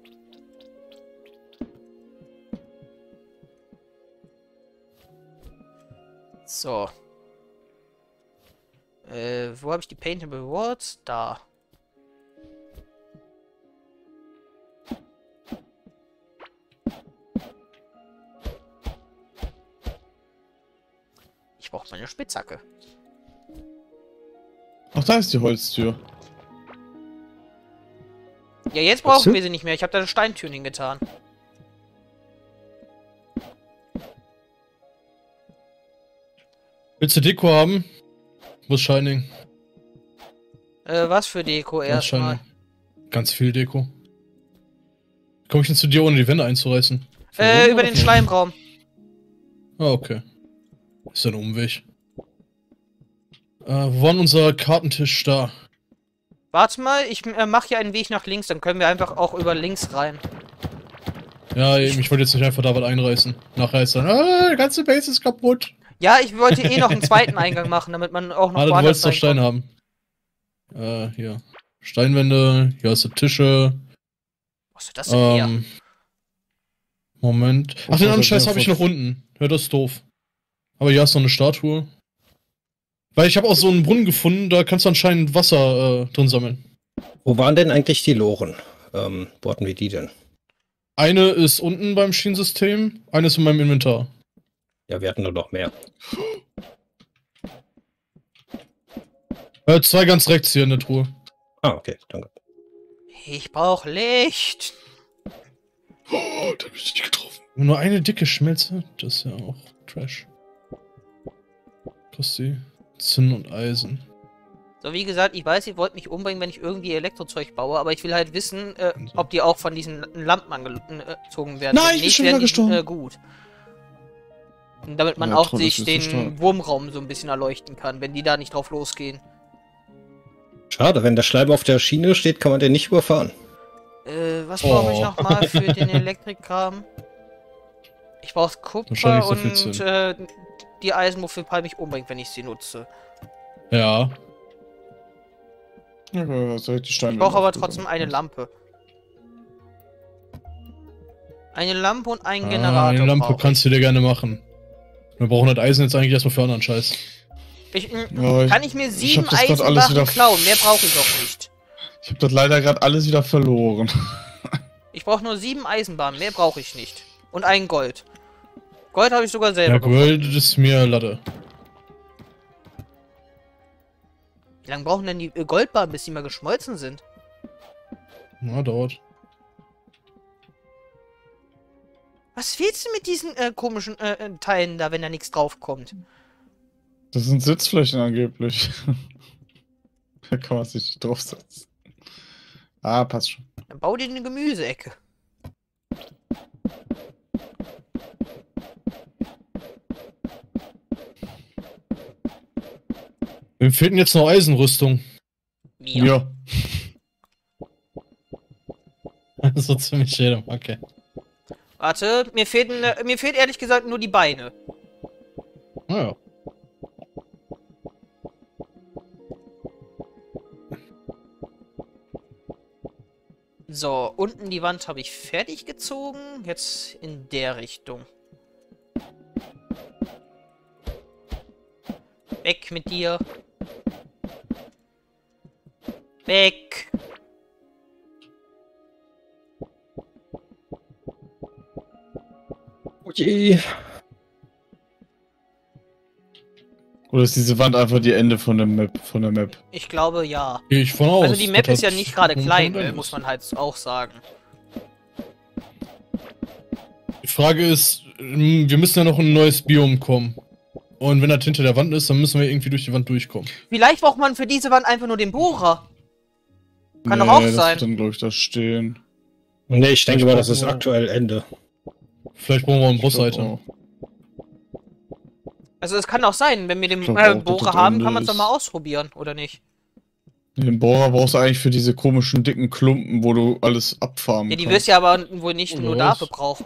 So. Äh, wo habe ich die Paintable Walls? Da. Ich brauche meine Spitzhacke. Ach, da ist die Holztür. Ja, jetzt Was brauchen denn? wir sie nicht mehr. Ich habe da eine Steintür hingetan. Willst du Deko haben? Muss Shining. Äh, was für Deko Muss erstmal? Shining. Ganz viel Deko. Komm ich denn zu dir, ohne die Wände einzureißen? Von Äh, oben über oder den von Schleimraum. unten? Ah, okay. Ist ein Umweg. Äh, wo war denn unser Kartentisch da? Warte mal, ich äh, mache hier einen Weg nach links, dann können wir einfach auch über links rein. Ja, eben, ich wollte jetzt nicht einfach da was einreißen. Nachher ist dann, ah, der ganze Base ist kaputt. Ja, ich wollte eh noch einen zweiten Eingang machen, damit man auch noch Ah, du woanders wolltest doch Stein reinkommt. haben. Äh, hier. Steinwände, hier hast du Tische. Was ist das denn hier? Ähm, Moment. Ach, den anderen Scheiß habe ich noch unten. Ja, das ist doof. Aber hier hast du noch eine Statue. Weil ich habe auch so einen Brunnen gefunden, da kannst du anscheinend Wasser äh, drin sammeln. Wo waren denn eigentlich die Loren? Ähm, wo hatten wir die denn? Eine ist unten beim Schienensystem, eine ist in meinem Inventar. Ja, wir hatten nur noch mehr. Äh, zwei ganz rechts hier in der Truhe. Ah, okay, danke. Ich brauche Licht. Oh, da hab ich dich getroffen. Nur eine dicke Schmelze, das ist ja auch Trash. Kostet Zinn und Eisen. So, wie gesagt, ich weiß, ihr wollt mich umbringen, wenn ich irgendwie Elektrozeug baue, aber ich will halt wissen, äh, ob die auch von diesen Lampen angezogen werden. Nein, Wenn ich bin nicht, schon werden wieder die, gestorben. äh, gut. Und damit man Ja, auch Troll, sich das ist so den stark. Wurmraum so ein bisschen erleuchten kann, wenn die da nicht drauf losgehen. Schade, wenn der Schleim auf der Schiene steht, kann man den nicht überfahren. Äh, was brauche ich Oh. nochmal für den Elektrikkram? Ich brauche Kupfer Wahrscheinlich so viel und Zinn. äh, die Eisen, wofür Palm mich umbringt, wenn ich sie nutze. Ja. Ja, was soll ich die Steine Ich brauche aber aufgesammelt? trotzdem eine Lampe. Eine Lampe und einen Ah, Generator. eine Lampe brauche ich. kannst du dir gerne machen. Wir brauchen das Eisen jetzt eigentlich erstmal für anderen Scheiß. Ich, m, Ja, ich- kann ich mir ich sieben hab das grad alles Eisenbarren wieder- klauen? Mehr brauche ich doch nicht. Ich habe das leider gerade alles wieder verloren. Ich brauche nur sieben Eisenbahnen, mehr brauche ich nicht. Und ein Gold. Gold habe ich sogar selber Ja, gefunden. Gold ist mir Latte. Wie lange brauchen denn die äh, Goldbahnen, bis die mal geschmolzen sind? Na, dauert. Was willst du mit diesen äh, komischen äh, äh, Teilen da, wenn da nichts draufkommt? Das sind Sitzflächen angeblich. Da kann man sich nicht draufsetzen. Ah, passt schon. Dann bau dir eine Gemüseecke. Wem fehlt denn jetzt noch Eisenrüstung? Mir. Ja. So ziemlich jedem, okay. Warte, mir fehlt, äh, mir fehlt ehrlich gesagt nur die Beine. Naja. So, unten die Wand habe ich fertig gezogen. Jetzt in der Richtung. Weg mit dir. Weg. Ui. Oder ist diese Wand einfach die Ende von der Map? Von der Map? Ich glaube, ja. Gehe ich von aus. Also die Map das ist ja hat nicht gerade momentan klein, drin ne, ist. muss man halt auch sagen. Die Frage ist, ähm, wir müssen ja noch in ein neues Biom kommen. Und wenn das hinter der Wand ist, dann müssen wir irgendwie durch die Wand durchkommen. Vielleicht braucht man für diese Wand einfach nur den Bohrer. Kann nee, doch auch das sein. wird dann, glaube ich, da stehen. Nee, ich denke Ich mal, brauch das ist nur- aktuell Ende. Vielleicht brauchen wir einen Ich glaub Brustseite. auch. Also es kann auch sein, wenn wir den Ich glaub äh, auch, dass Bohrer das haben, Ende kann man es doch ist. mal ausprobieren, oder nicht? Den Bohrer brauchst du eigentlich für diese komischen dicken Klumpen, wo du alles abfarmen Ja, die kannst. wirst du ja aber wohl nicht Oder nur was? dafür brauchen.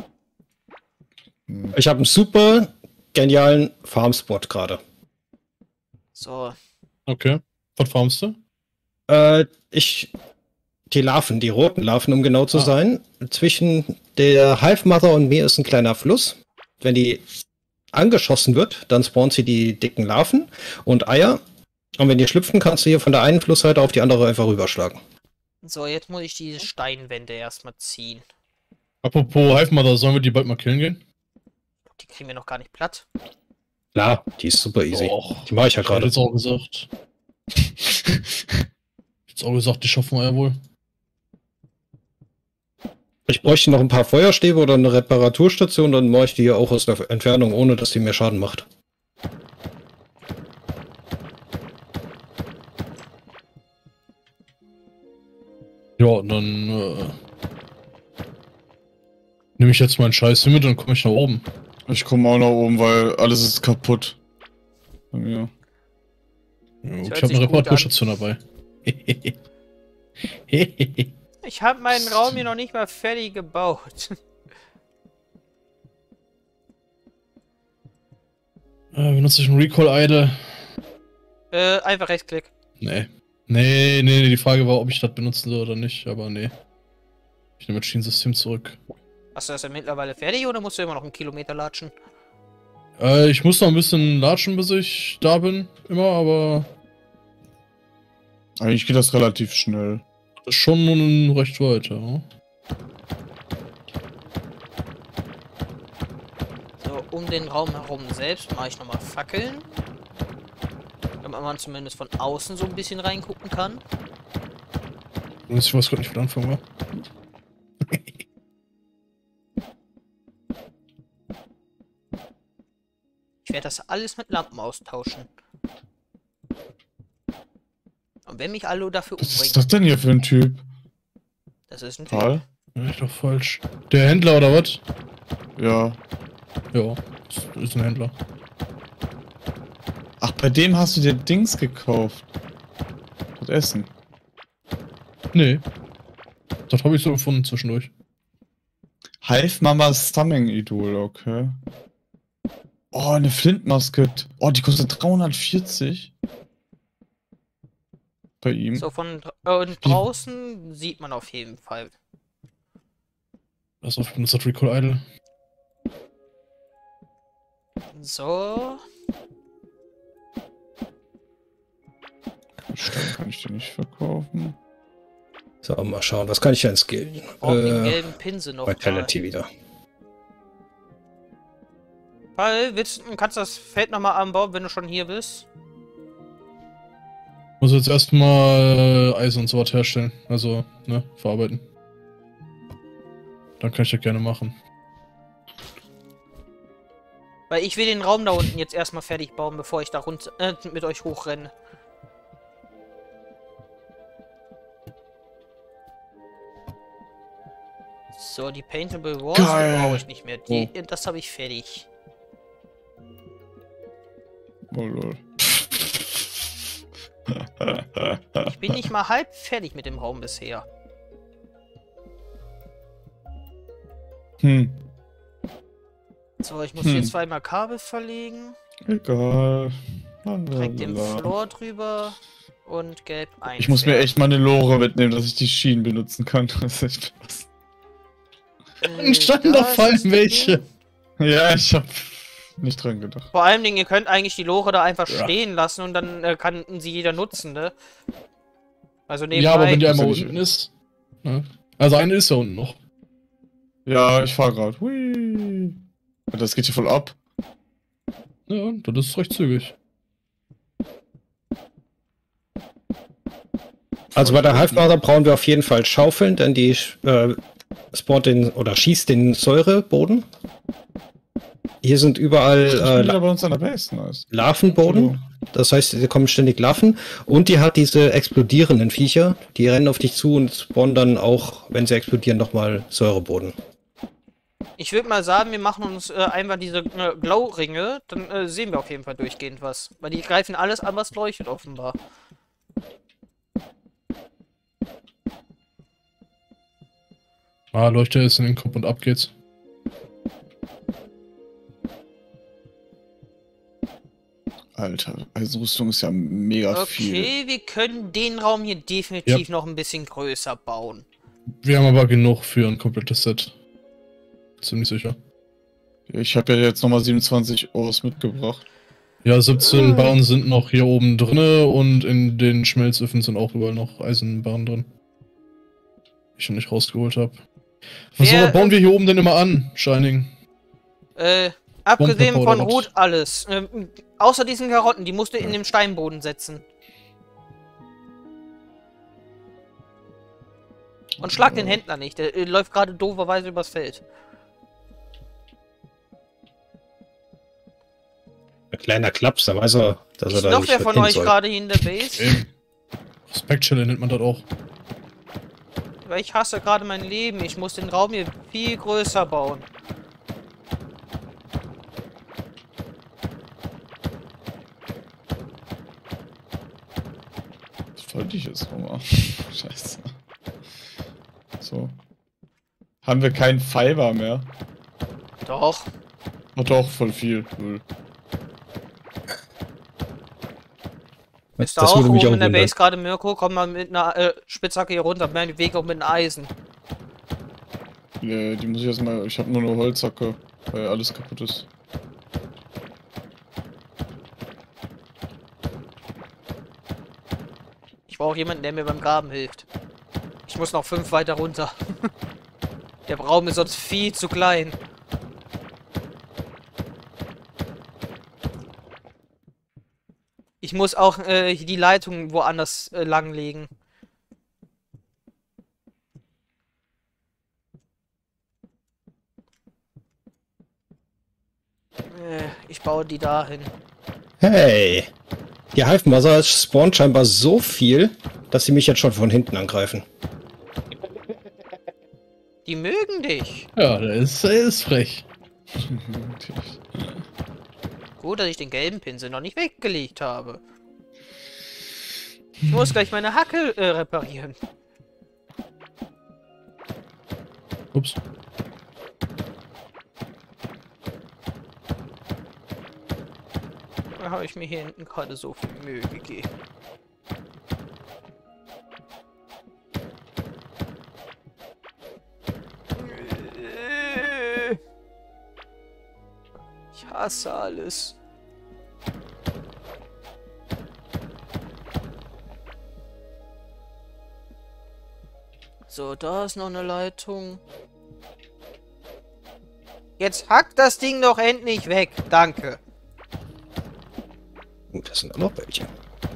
Hm. Ich habe einen super genialen Farmspot gerade. So. Okay. Was farmst du? Äh, ich. Die Larven, die roten Larven, um genau zu Ah. sein. Zwischen der Hive Mother und mir ist ein kleiner Fluss. Wenn die angeschossen wird, dann spawnt sie die dicken Larven und Eier. Und wenn die schlüpfen, kannst du hier von der einen Flussseite auf die andere einfach rüberschlagen. So, jetzt muss ich diese Steinwände erstmal ziehen. Apropos Hive Mother, sollen wir die bald mal killen gehen? Die kriegen wir noch gar nicht platt. Klar, die ist super easy. Och, Die mache ich ja ich hätte gerade. jetzt auch gesagt. Jetzt auch gesagt, die schaffen wir ja wohl. Ich bräuchte noch ein paar Feuerstäbe oder eine Reparaturstation, dann mache ich die hier auch aus der Entfernung, ohne dass die mir Schaden macht. Ja, und dann äh, nehme ich jetzt meinen Scheiß hier mit und komme ich nach oben. Ich komme auch nach oben, weil alles ist kaputt. Bei mir. Ja, hört ich habe sich eine gut Reparaturstation dabei. Ich habe meinen Raum hier noch nicht mal fertig gebaut. äh, benutze ich einen Recall Idle? äh, einfach Rechtsklick. Nee. Nee, nee, nee, die Frage war, ob ich das benutzen soll oder nicht, aber nee. Ich nehme das Schienensystem zurück. Hast du das ja mittlerweile fertig oder musst du immer noch einen Kilometer latschen? Äh, ich muss noch ein bisschen latschen, bis ich da bin, immer, aber Eigentlich geht das relativ schnell. das ist schon recht weit, ja. So, um den Raum herum selbst mache ich nochmal Fackeln. Damit man zumindest von außen so ein bisschen reingucken kann. Ich weiß gerade nicht, wo der Anfang war. Ich werde das alles mit Lampen austauschen. Und wenn mich alle dafür Was ist umbringen, das denn hier für ein Typ? das ist ein Typ. Karl? Ja, ich doch falsch. Der Händler oder was? Ja. Ja, ist, ist ein Händler. Ach, bei dem hast du dir Dings gekauft. Das Essen. Nee. Das habe ich so gefunden zwischendurch. Hive Mamas Summoning Idol, okay. Oh, eine Flintmaske. Oh, die kostet dreihundertvierzig. Bei ihm. So, von dra- äh, und draußen sieht man auf jeden Fall. Das auf benutzt das Recall Idol. So. Stein kann ich den nicht verkaufen. So, mal schauen, was kann ich denn skillen? Brauchen den Äh, gelben Pinsel noch. Vitality wieder. Weil, willst, du- kannst du das Feld nochmal anbauen, wenn du schon hier bist? Muss jetzt erstmal Eisen und so was herstellen. Also, ne, verarbeiten. Dann kann ich das gerne machen. Weil ich will den Raum da unten jetzt erstmal fertig bauen, bevor ich da runter äh, mit euch hochrenne. So, die Paintable Walls Geil. brauche ich nicht mehr. Die, Das habe ich fertig. Oh lol. Ich bin nicht mal halb fertig mit dem Raum bisher. Hm. So, ich muss Hm. hier zweimal Kabel verlegen. Egal. Direkt den Lalalala. Floor drüber und gelb ein. Ich muss mir echt mal eine Lore mitnehmen, dass ich die Schienen benutzen kann. Das ist echt was. Äh, Standen da doch ist fallen das Ding. welche. Ja, ich hab nicht dran gedacht. Vor allem, Dingen, ihr könnt eigentlich die Lore da einfach Ja. stehen lassen und dann äh, kann sie jeder nutzen, ne? Also nebenbei. Ja, aber wenn die einmal ist ja unten ist. Ne? Also eine ist ja unten noch. Ja, ich fahr grad. Hui. Das geht hier voll ab. Ja, das ist recht zügig. Also bei der Hive-Mother brauchen wir auf jeden Fall Schaufeln, denn die äh, spawnt den oder schießt den Säureboden. Hier sind überall Ich bin äh, wieder bei uns an der Base, nice. Larvenboden. Das heißt, hier kommen ständig Larven. Und die hat diese explodierenden Viecher. Die rennen auf dich zu und spawnen dann auch, wenn sie explodieren, nochmal Säureboden. Ich würde mal sagen, wir machen uns äh, einfach diese äh, Glow-Ringe, dann äh, sehen wir auf jeden Fall durchgehend was. Weil die greifen alles an, was leuchtet, offenbar. Ah, Leuchte ist in den Kopf und ab geht's. Alter, Eisenrüstung ist ja mega viel. Okay, wir können den Raum hier definitiv noch ein bisschen größer bauen. Wir haben aber genug für ein komplettes Set. Ziemlich sicher. Ich habe ja jetzt nochmal siebenundzwanzig Ores mitgebracht. Ja, siebzehn Barren sind noch hier oben drinne und in den Schmelzöfen sind auch überall noch Eisenbarren drin. Die ich schon nicht rausgeholt habe. Was Wer, soll- bauen wir hier oben denn immer an, Shining? Äh, abgesehen Bombenpepper von oder was? Rot alles. Ähm, außer diesen Karotten, die musst du in den Steinboden setzen. Und schlag den Händler nicht, der äh, läuft gerade dooferweise übers Feld. Ein kleiner Klaps, da weiß er, dass er Ist da noch nicht wer von hin euch soll. gerade hier in der Base? Eben. Respektschelle nennt man das auch. Weil ich hasse gerade mein Leben. Ich muss den Raum hier viel größer bauen. Was wollte ich jetzt nochmal? Scheiße. So. Haben wir keinen Fiber mehr? Doch. Oh doch, voll viel. Null. Bist du Das auch würde mich oben auch in der wundern. Base gerade, Mirko? Komm mal mit einer äh, Spitzhacke hier runter, meinetwegen auch mit einem Eisen. Nee, die muss ich erstmal. Ich habe nur eine Holzhacke, weil alles kaputt ist. Ich brauche jemanden, der mir beim Graben hilft. Ich muss noch fünf weiter runter. Der Raum ist sonst viel zu klein. Ich muss auch äh, die Leitung woanders äh, langlegen. Äh, ich baue die dahin. Hey! Die Hive Mother spawnt scheinbar so viel, dass sie mich jetzt schon von hinten angreifen. Die mögen dich. Ja, der ist, der ist frech. Gut, dass ich den gelben Pinsel noch nicht weggelegt habe. Ich muss gleich meine Hacke äh, reparieren. Ups. Da habe ich mir hier hinten gerade so viel Mühe gegeben. Ich hasse alles. So, da ist noch eine Leitung. Jetzt hack das Ding doch endlich weg. Danke. Gut, das sind auch noch welche.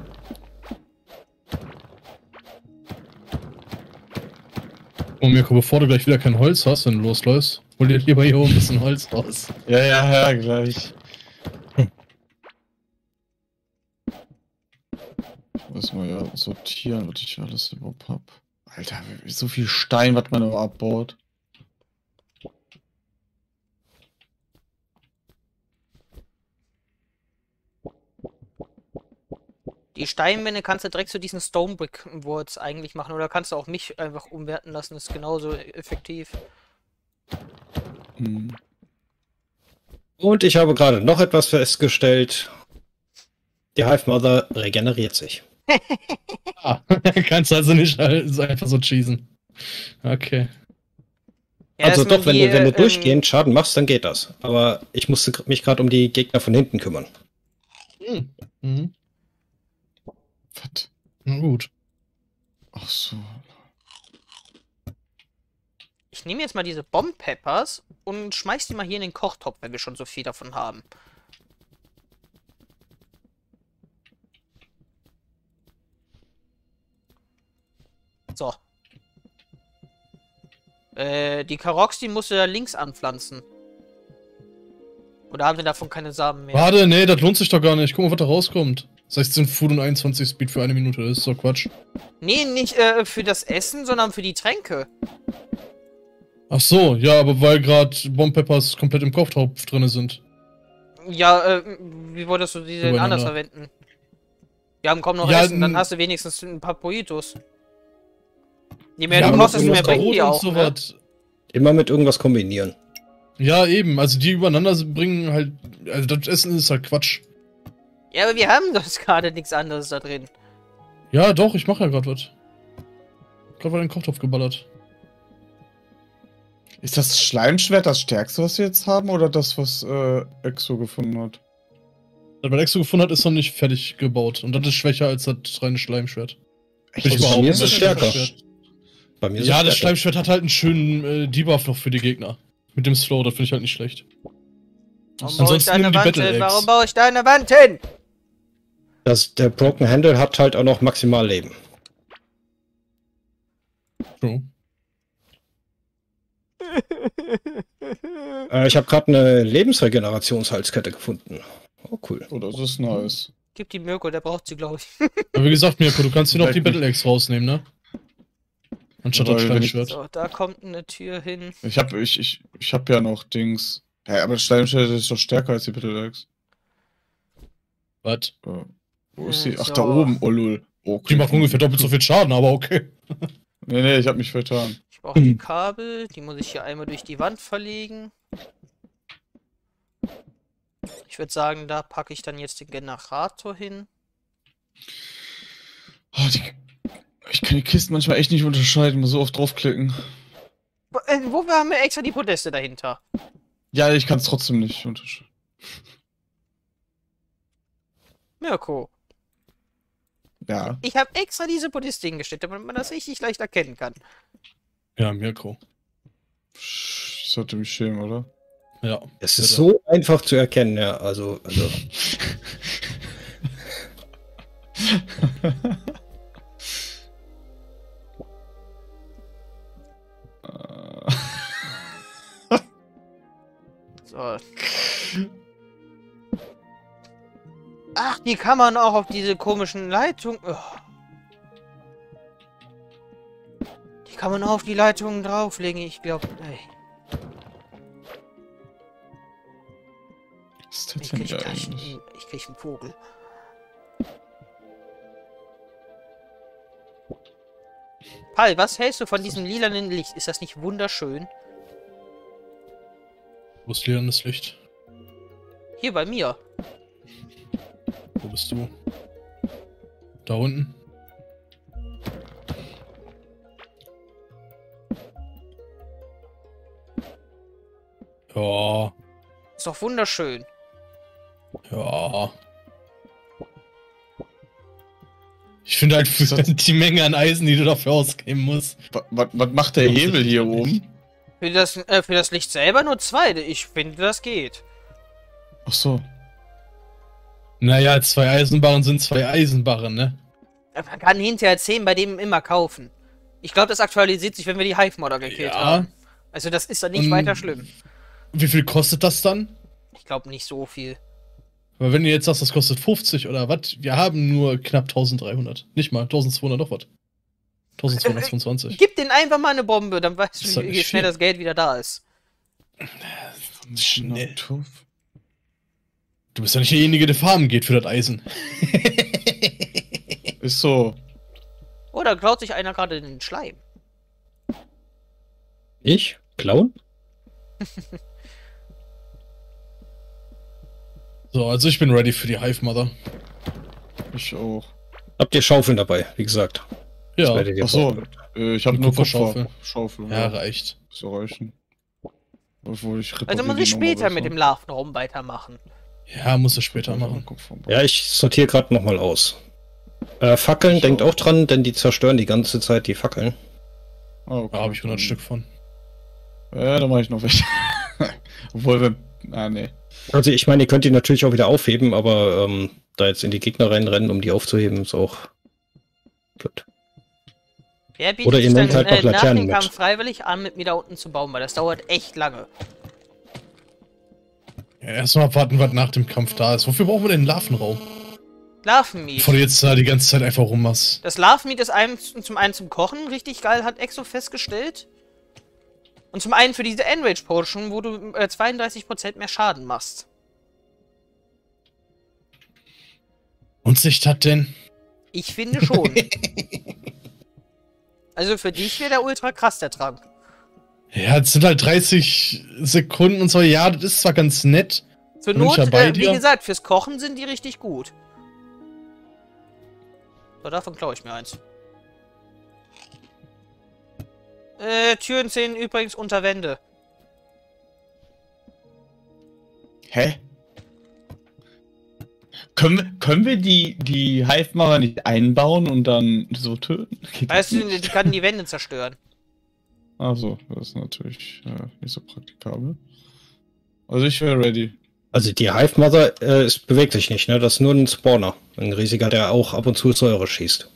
Oh, Mirko, bevor du gleich wieder kein Holz hast, wenn du losläufst, hol dir lieber hier oben ein bisschen Holz raus. Ja, ja, ja, gleich. Hm. Muss mal ja sortieren, was ich alles überhaupt hab. Alter, so viel Stein, was man noch abbaut. Die Steinwände kannst du direkt zu diesen Stonebrick Words eigentlich machen. Oder kannst du auch mich einfach umwerten lassen. Das ist genauso effektiv. Hm. Und ich habe gerade noch etwas festgestellt. Die Hive Mother regeneriert sich. Ah, kannst also nicht halt einfach so cheesen. Okay. Ja, Also dass man doch, wenn die, du, wenn du ähm, durchgehend Schaden machst, dann geht das. Aber ich musste gr- mich gerade um die Gegner von hinten kümmern. Hm. Mhm. Was? Na gut. Ach so. Ich nehme jetzt mal diese Bomb Peppers und schmeiß die mal hier in den Kochtopf, wenn wir schon so viel davon haben. So. Äh, die Karox, die musst du da links anpflanzen. Oder haben wir davon keine Samen mehr? Warte, nee, das lohnt sich doch gar nicht. Guck mal, was da rauskommt. sechzehn Food und einundzwanzig Speed für eine Minute. Das ist doch Quatsch. Nee, nicht äh, für das Essen, sondern für die Tränke. Ach so, ja, aber weil gerade Bomb Peppers komplett im Kochtopf drin sind. Ja, äh, wie wolltest du die denn Übereinander. anders verwenden? Wir haben kaum noch Ja, Essen, dann n- hast du wenigstens ein paar Burritos. Je mehr Ja, du aber kostest, noch mehr irgendwas bringen die und auch, so ne? was. Immer mit irgendwas kombinieren. Ja, eben. Also die übereinander bringen halt. Also das Essen ist halt Quatsch. Ja, aber wir haben doch gerade nichts anderes da drin. Ja, doch, ich mache ja gerade was. Gerade mal den Kochtopf geballert. Ist das Schleimschwert das stärkste, was wir jetzt haben, oder das, was äh, Exo gefunden hat? Das, was Exo gefunden hat, ist noch nicht fertig gebaut. Und das ist schwächer als das reine Schleimschwert. Echt? Will ich Also bei behaupten, mir ist das es stärker. Schleimschwert. Bei mir ist Ja, es das stärker. Schleimschwert hat halt einen schönen äh, Debuff noch für die Gegner. Mit dem Slow, das finde ich halt nicht schlecht. Warum baue ich Ansonsten da eine nimm die Wand Battle hin? Axe. Warum baue ich da eine Wand hin? Das, der Broken Handle hat halt auch noch maximal Leben. True. Äh, ich habe gerade eine Lebensregenerationshalskette gefunden. Oh, cool. Oh, das ist nice. Gib die Mirko, der braucht sie, glaube ich. Aber wie gesagt, Mirko, du kannst hier noch die Vielleicht Battle Axe rausnehmen, ne? Anstatt das Weil wenn ich- Schleimschwert. So, da kommt eine Tür hin. Ich hab, ich, ich, ich hab ja noch Dings. Ja, aber das Schleimschwert ist doch stärker als die Battle Axe. Was? Äh, Wo ist Äh, die? Ach, so. da oben. Oh, lol. Oh, Die macht ungefähr doppelt so viel Schaden, aber okay. Nee, nee, ich hab mich vertan. Ich brauche die Kabel, die muss ich hier einmal durch die Wand verlegen. Ich würde sagen, da packe ich dann jetzt den Generator hin. Oh, die, ich kann die Kisten manchmal echt nicht unterscheiden, muss so oft draufklicken. Wo, äh, wo haben wir extra die Podeste dahinter? Ja, ich kann es trotzdem nicht unterscheiden. Mirko, Ja. ich habe extra diese Podeste hingestellt, damit man das richtig leicht erkennen kann. Ja, Mirko. Ich sollte mich schämen, oder? Ja. Es ist bitte. so einfach zu erkennen, ja. Also, also. So. Ach, die kann man auch auf diese komischen Leitungen... Oh. Die kann man auch auf die Leitungen drauflegen, ich glaube... Was ist das Ich denn krieg, hier gleich eigentlich? einen, ich krieg einen Vogel. Pal, was hältst du von diesem lilanen Licht? Ist das nicht wunderschön? Wo ist lilanes Licht? Hier bei mir. Wo bist du? Da unten? Ja, Ist doch wunderschön. ja. Ich finde halt für die Menge an Eisen, die du dafür ausgeben musst. Was, was, was macht der Hebel hier oben? Für das, äh, für das Licht selber nur zwei. Ich finde, das geht. Ach so. Naja, zwei Eisenbarren sind zwei Eisenbarren, ne? Man kann hinterher zehn bei dem immer kaufen. Ich glaube, das aktualisiert sich, wenn wir die Hive-Modder gekillt Ja. haben. Also das ist dann nicht Und- weiter schlimm. Wie viel kostet das dann? Ich glaube nicht so viel. Aber wenn du jetzt sagst, das kostet fünfzig oder was, wir haben nur knapp dreizehnhundert. Nicht mal, zwölfhundert noch was. zwölfhundertzweiundzwanzig. Gib denen einfach mal eine Bombe, dann weißt Ist du, doch wie nicht schnell viel. das Geld wieder da ist. Schnell. Tuff. Du bist ja nicht derjenige, der farmen geht für das Eisen. Ist so. Oder klaut sich einer gerade den Schleim? Ich? Klauen? So, also ich bin ready für die Hive Mother. Ich auch. Habt ihr Schaufeln dabei, wie gesagt. Das Ja, werdet ihr Ach so. brauchen. Äh, ich habe Eine nur Kupferschaufel. Kupferschaufel. ja, reicht. So reichen. Obwohl ich Also muss ich später mit dem Larvenraum weitermachen. Ja, musst du später machen. Ja, ich sortiere gerade nochmal aus. Äh, Fackeln, Ich denkt auch. auch dran, denn die zerstören die ganze Zeit die Fackeln. Ah, okay. Da habe ich hundert Stück von. Ja, da mache ich noch welche. Obwohl wir... Ah, nee. Also ich meine, ihr könnt die natürlich auch wieder aufheben, aber ähm, da jetzt in die Gegner reinrennen, um die aufzuheben, ist auch gut. Wer bietet Oder ihr sich nehmt dann halt noch äh, nach Laternen dem mit. Kampf freiwillig an, mit mir da unten zu bauen, weil das dauert echt lange. Ja, erstmal abwarten, was nach dem Kampf da ist. Wofür brauchen wir denn einen Larvenraum? Larvenmeat. Bevor du jetzt da die ganze Zeit einfach rummachst. Das Larvenmeat ist einem, zum einen zum Kochen richtig geil, hat Exo festgestellt. Und zum einen für diese Enrage Potion, wo du äh, zweiunddreißig Prozent mehr Schaden machst. Und sich das denn? Ich finde schon. Also für dich wäre der ultra krass, der Trank. Ja, es sind halt dreißig Sekunden und so. Ja, das ist zwar ganz nett. Zur Bin ich Not, ja bei äh, wie dir? gesagt, fürs Kochen sind die richtig gut. So, davon klaue ich mir eins. Äh, Türen zählen übrigens unter Wände. Hä? Können wir, können wir die, die Hive-Mauer nicht einbauen und dann so töten? Geht Weißt das du, nicht? die kann die Wände zerstören. Also, das ist natürlich äh, nicht so praktikabel. Also ich wäre ready. Also die Hive Mother äh, ist, bewegt sich nicht, ne? Das ist nur ein Spawner. Ein riesiger, der auch ab und zu Säure schießt.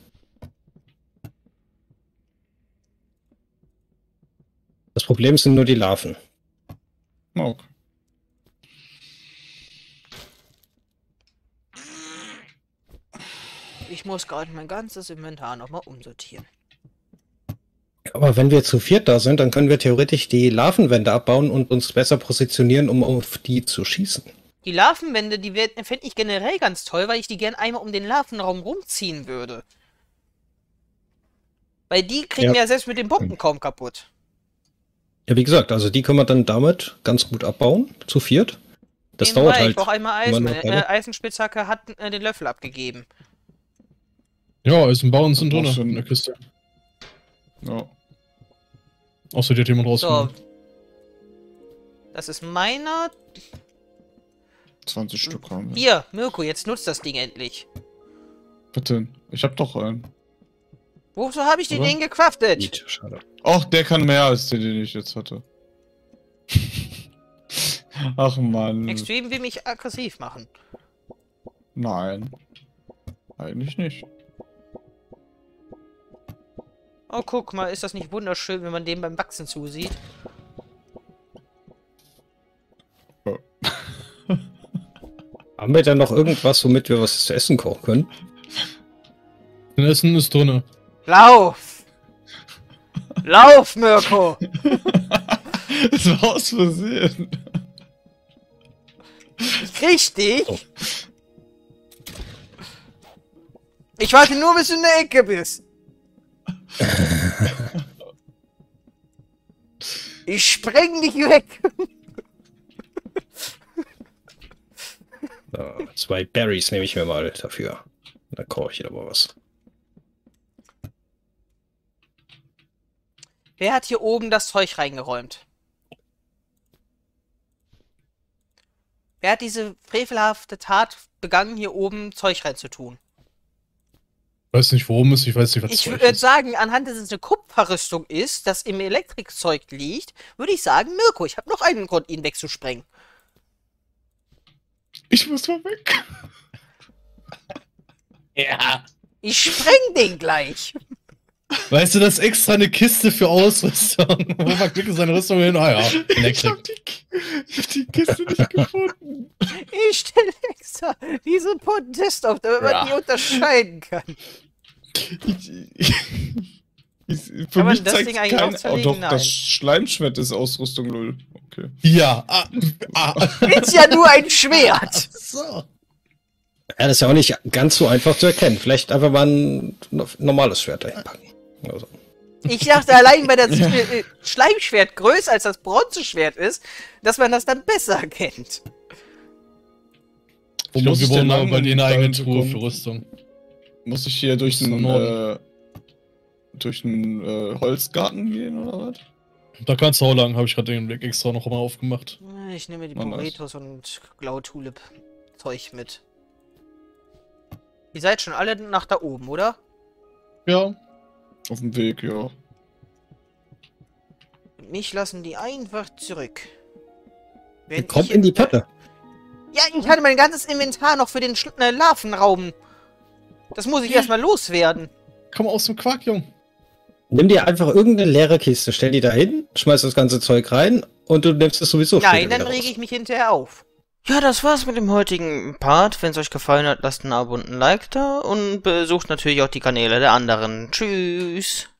Das Problem sind nur die Larven. Ah, okay. Ich muss gerade mein ganzes Inventar nochmal umsortieren. Aber wenn wir zu viert da sind, dann können wir theoretisch die Larvenwände abbauen und uns besser positionieren, um auf die zu schießen. Die Larvenwände, die fände ich generell ganz toll, weil ich die gern einmal um den Larvenraum rumziehen würde. Weil die kriegen Ja. ja selbst mit den Bomben kaum kaputt. Ja, wie gesagt, also die können wir dann damit ganz gut abbauen, zu viert. Das Nebenbei, dauert halt. Ich brauche einmal Eisen. immer noch Meine eine. äh, Eisenspitzhacke hat äh, den Löffel abgegeben. Ja, Eisenbarren sind Da drin brauchst du in ein- der Kiste. Ja. Außer die hat jemand So. rausgenommen. Das ist meiner. zwanzig Stück haben wir. Hier, Mirko, jetzt nutzt das Ding endlich. Bitte. Ich hab doch einen. Wozu habe ich den Oder? Ding gecraftet? Nicht, schade. Ach, der kann mehr als den, den ich jetzt hatte. Ach man. Extreme will mich aggressiv machen. Nein. Eigentlich nicht. Oh, guck mal, ist das nicht wunderschön, wenn man dem beim Wachsen zusieht? Haben wir denn noch irgendwas, womit wir was zu essen kochen können? Dein Essen ist drin. Lauf! Lauf, Mirko! Das war aus Versehen. Ich krieg dich! Oh. Ich warte nur, bis du in der Ecke bist. Ich spreng dich weg! So, zwei Berries nehme ich mir mal dafür. Dann koche ich aber was. Wer hat hier oben das Zeug reingeräumt? Wer hat diese frevelhafte Tat begangen, hier oben Zeug reinzutun? Ich weiß nicht, worum es ist, ich weiß nicht, was Ich Zeug würde ist. sagen, anhand, dass es eine Kupferrüstung ist, das im Elektrikzeug liegt, würde ich sagen, Mirko, ich habe noch einen Grund, ihn wegzusprengen. Ich muss mal weg. Ja. Ich spreng den gleich. Weißt du, das ist extra eine Kiste für Ausrüstung. Wo man klickt seine Rüstung hin? Ah ja, Ich hab, Elektrik. die, ich hab die Kiste nicht gefunden. Ich stelle extra diese Podest auf, damit man Ja. die unterscheiden kann. Ich, ich, ich, für Kann man mich das zeigt Ding eigentlich kein... auch Oh zerlegen? doch, Nein. das Schleimschwert ist Ausrüstung null. Okay. Ja, ah, ah. Ist ja nur ein Schwert. So. Ja, das ist ja auch nicht ganz so einfach zu erkennen. Vielleicht einfach mal ein normales Schwert dahin packen. Also. Ich dachte allein, weil das äh, Schleimschwert größer als das Bronzeschwert ist, dass man das dann besser erkennt. Ich muss glaube, wir ich brauchen denn aber lang, bei dir eine um eigene dahin zu Truhe kommen? für Rüstung. Muss ich hier durch Das ist den, in äh, durch den äh, Holzgarten gehen oder was? Da kannst du auch lang, habe ich gerade den Blick extra noch mal aufgemacht. Ich nehme die Mann, das- Burritos und Glautulip-Zeug mit. Ihr seid schon alle nach da oben, oder? Ja. Auf dem Weg, ja. Mich lassen die einfach zurück. Wir Wenn kommen ich in die Pötte. Ja, ich hatte mein ganzes Inventar noch für den Sch äh, Larvenraum. Das muss ich erstmal loswerden. Komm aus dem Quark, Jung. Nimm dir einfach irgendeine leere Kiste, stell die da hin, schmeiß das ganze Zeug rein und du nimmst es sowieso Nein, später dann wieder rege raus. ich mich hinterher auf. Ja, das war's mit dem heutigen Part. Wenn es euch gefallen hat, lasst ein Abo und ein Like da und besucht natürlich auch die Kanäle der anderen. Tschüss.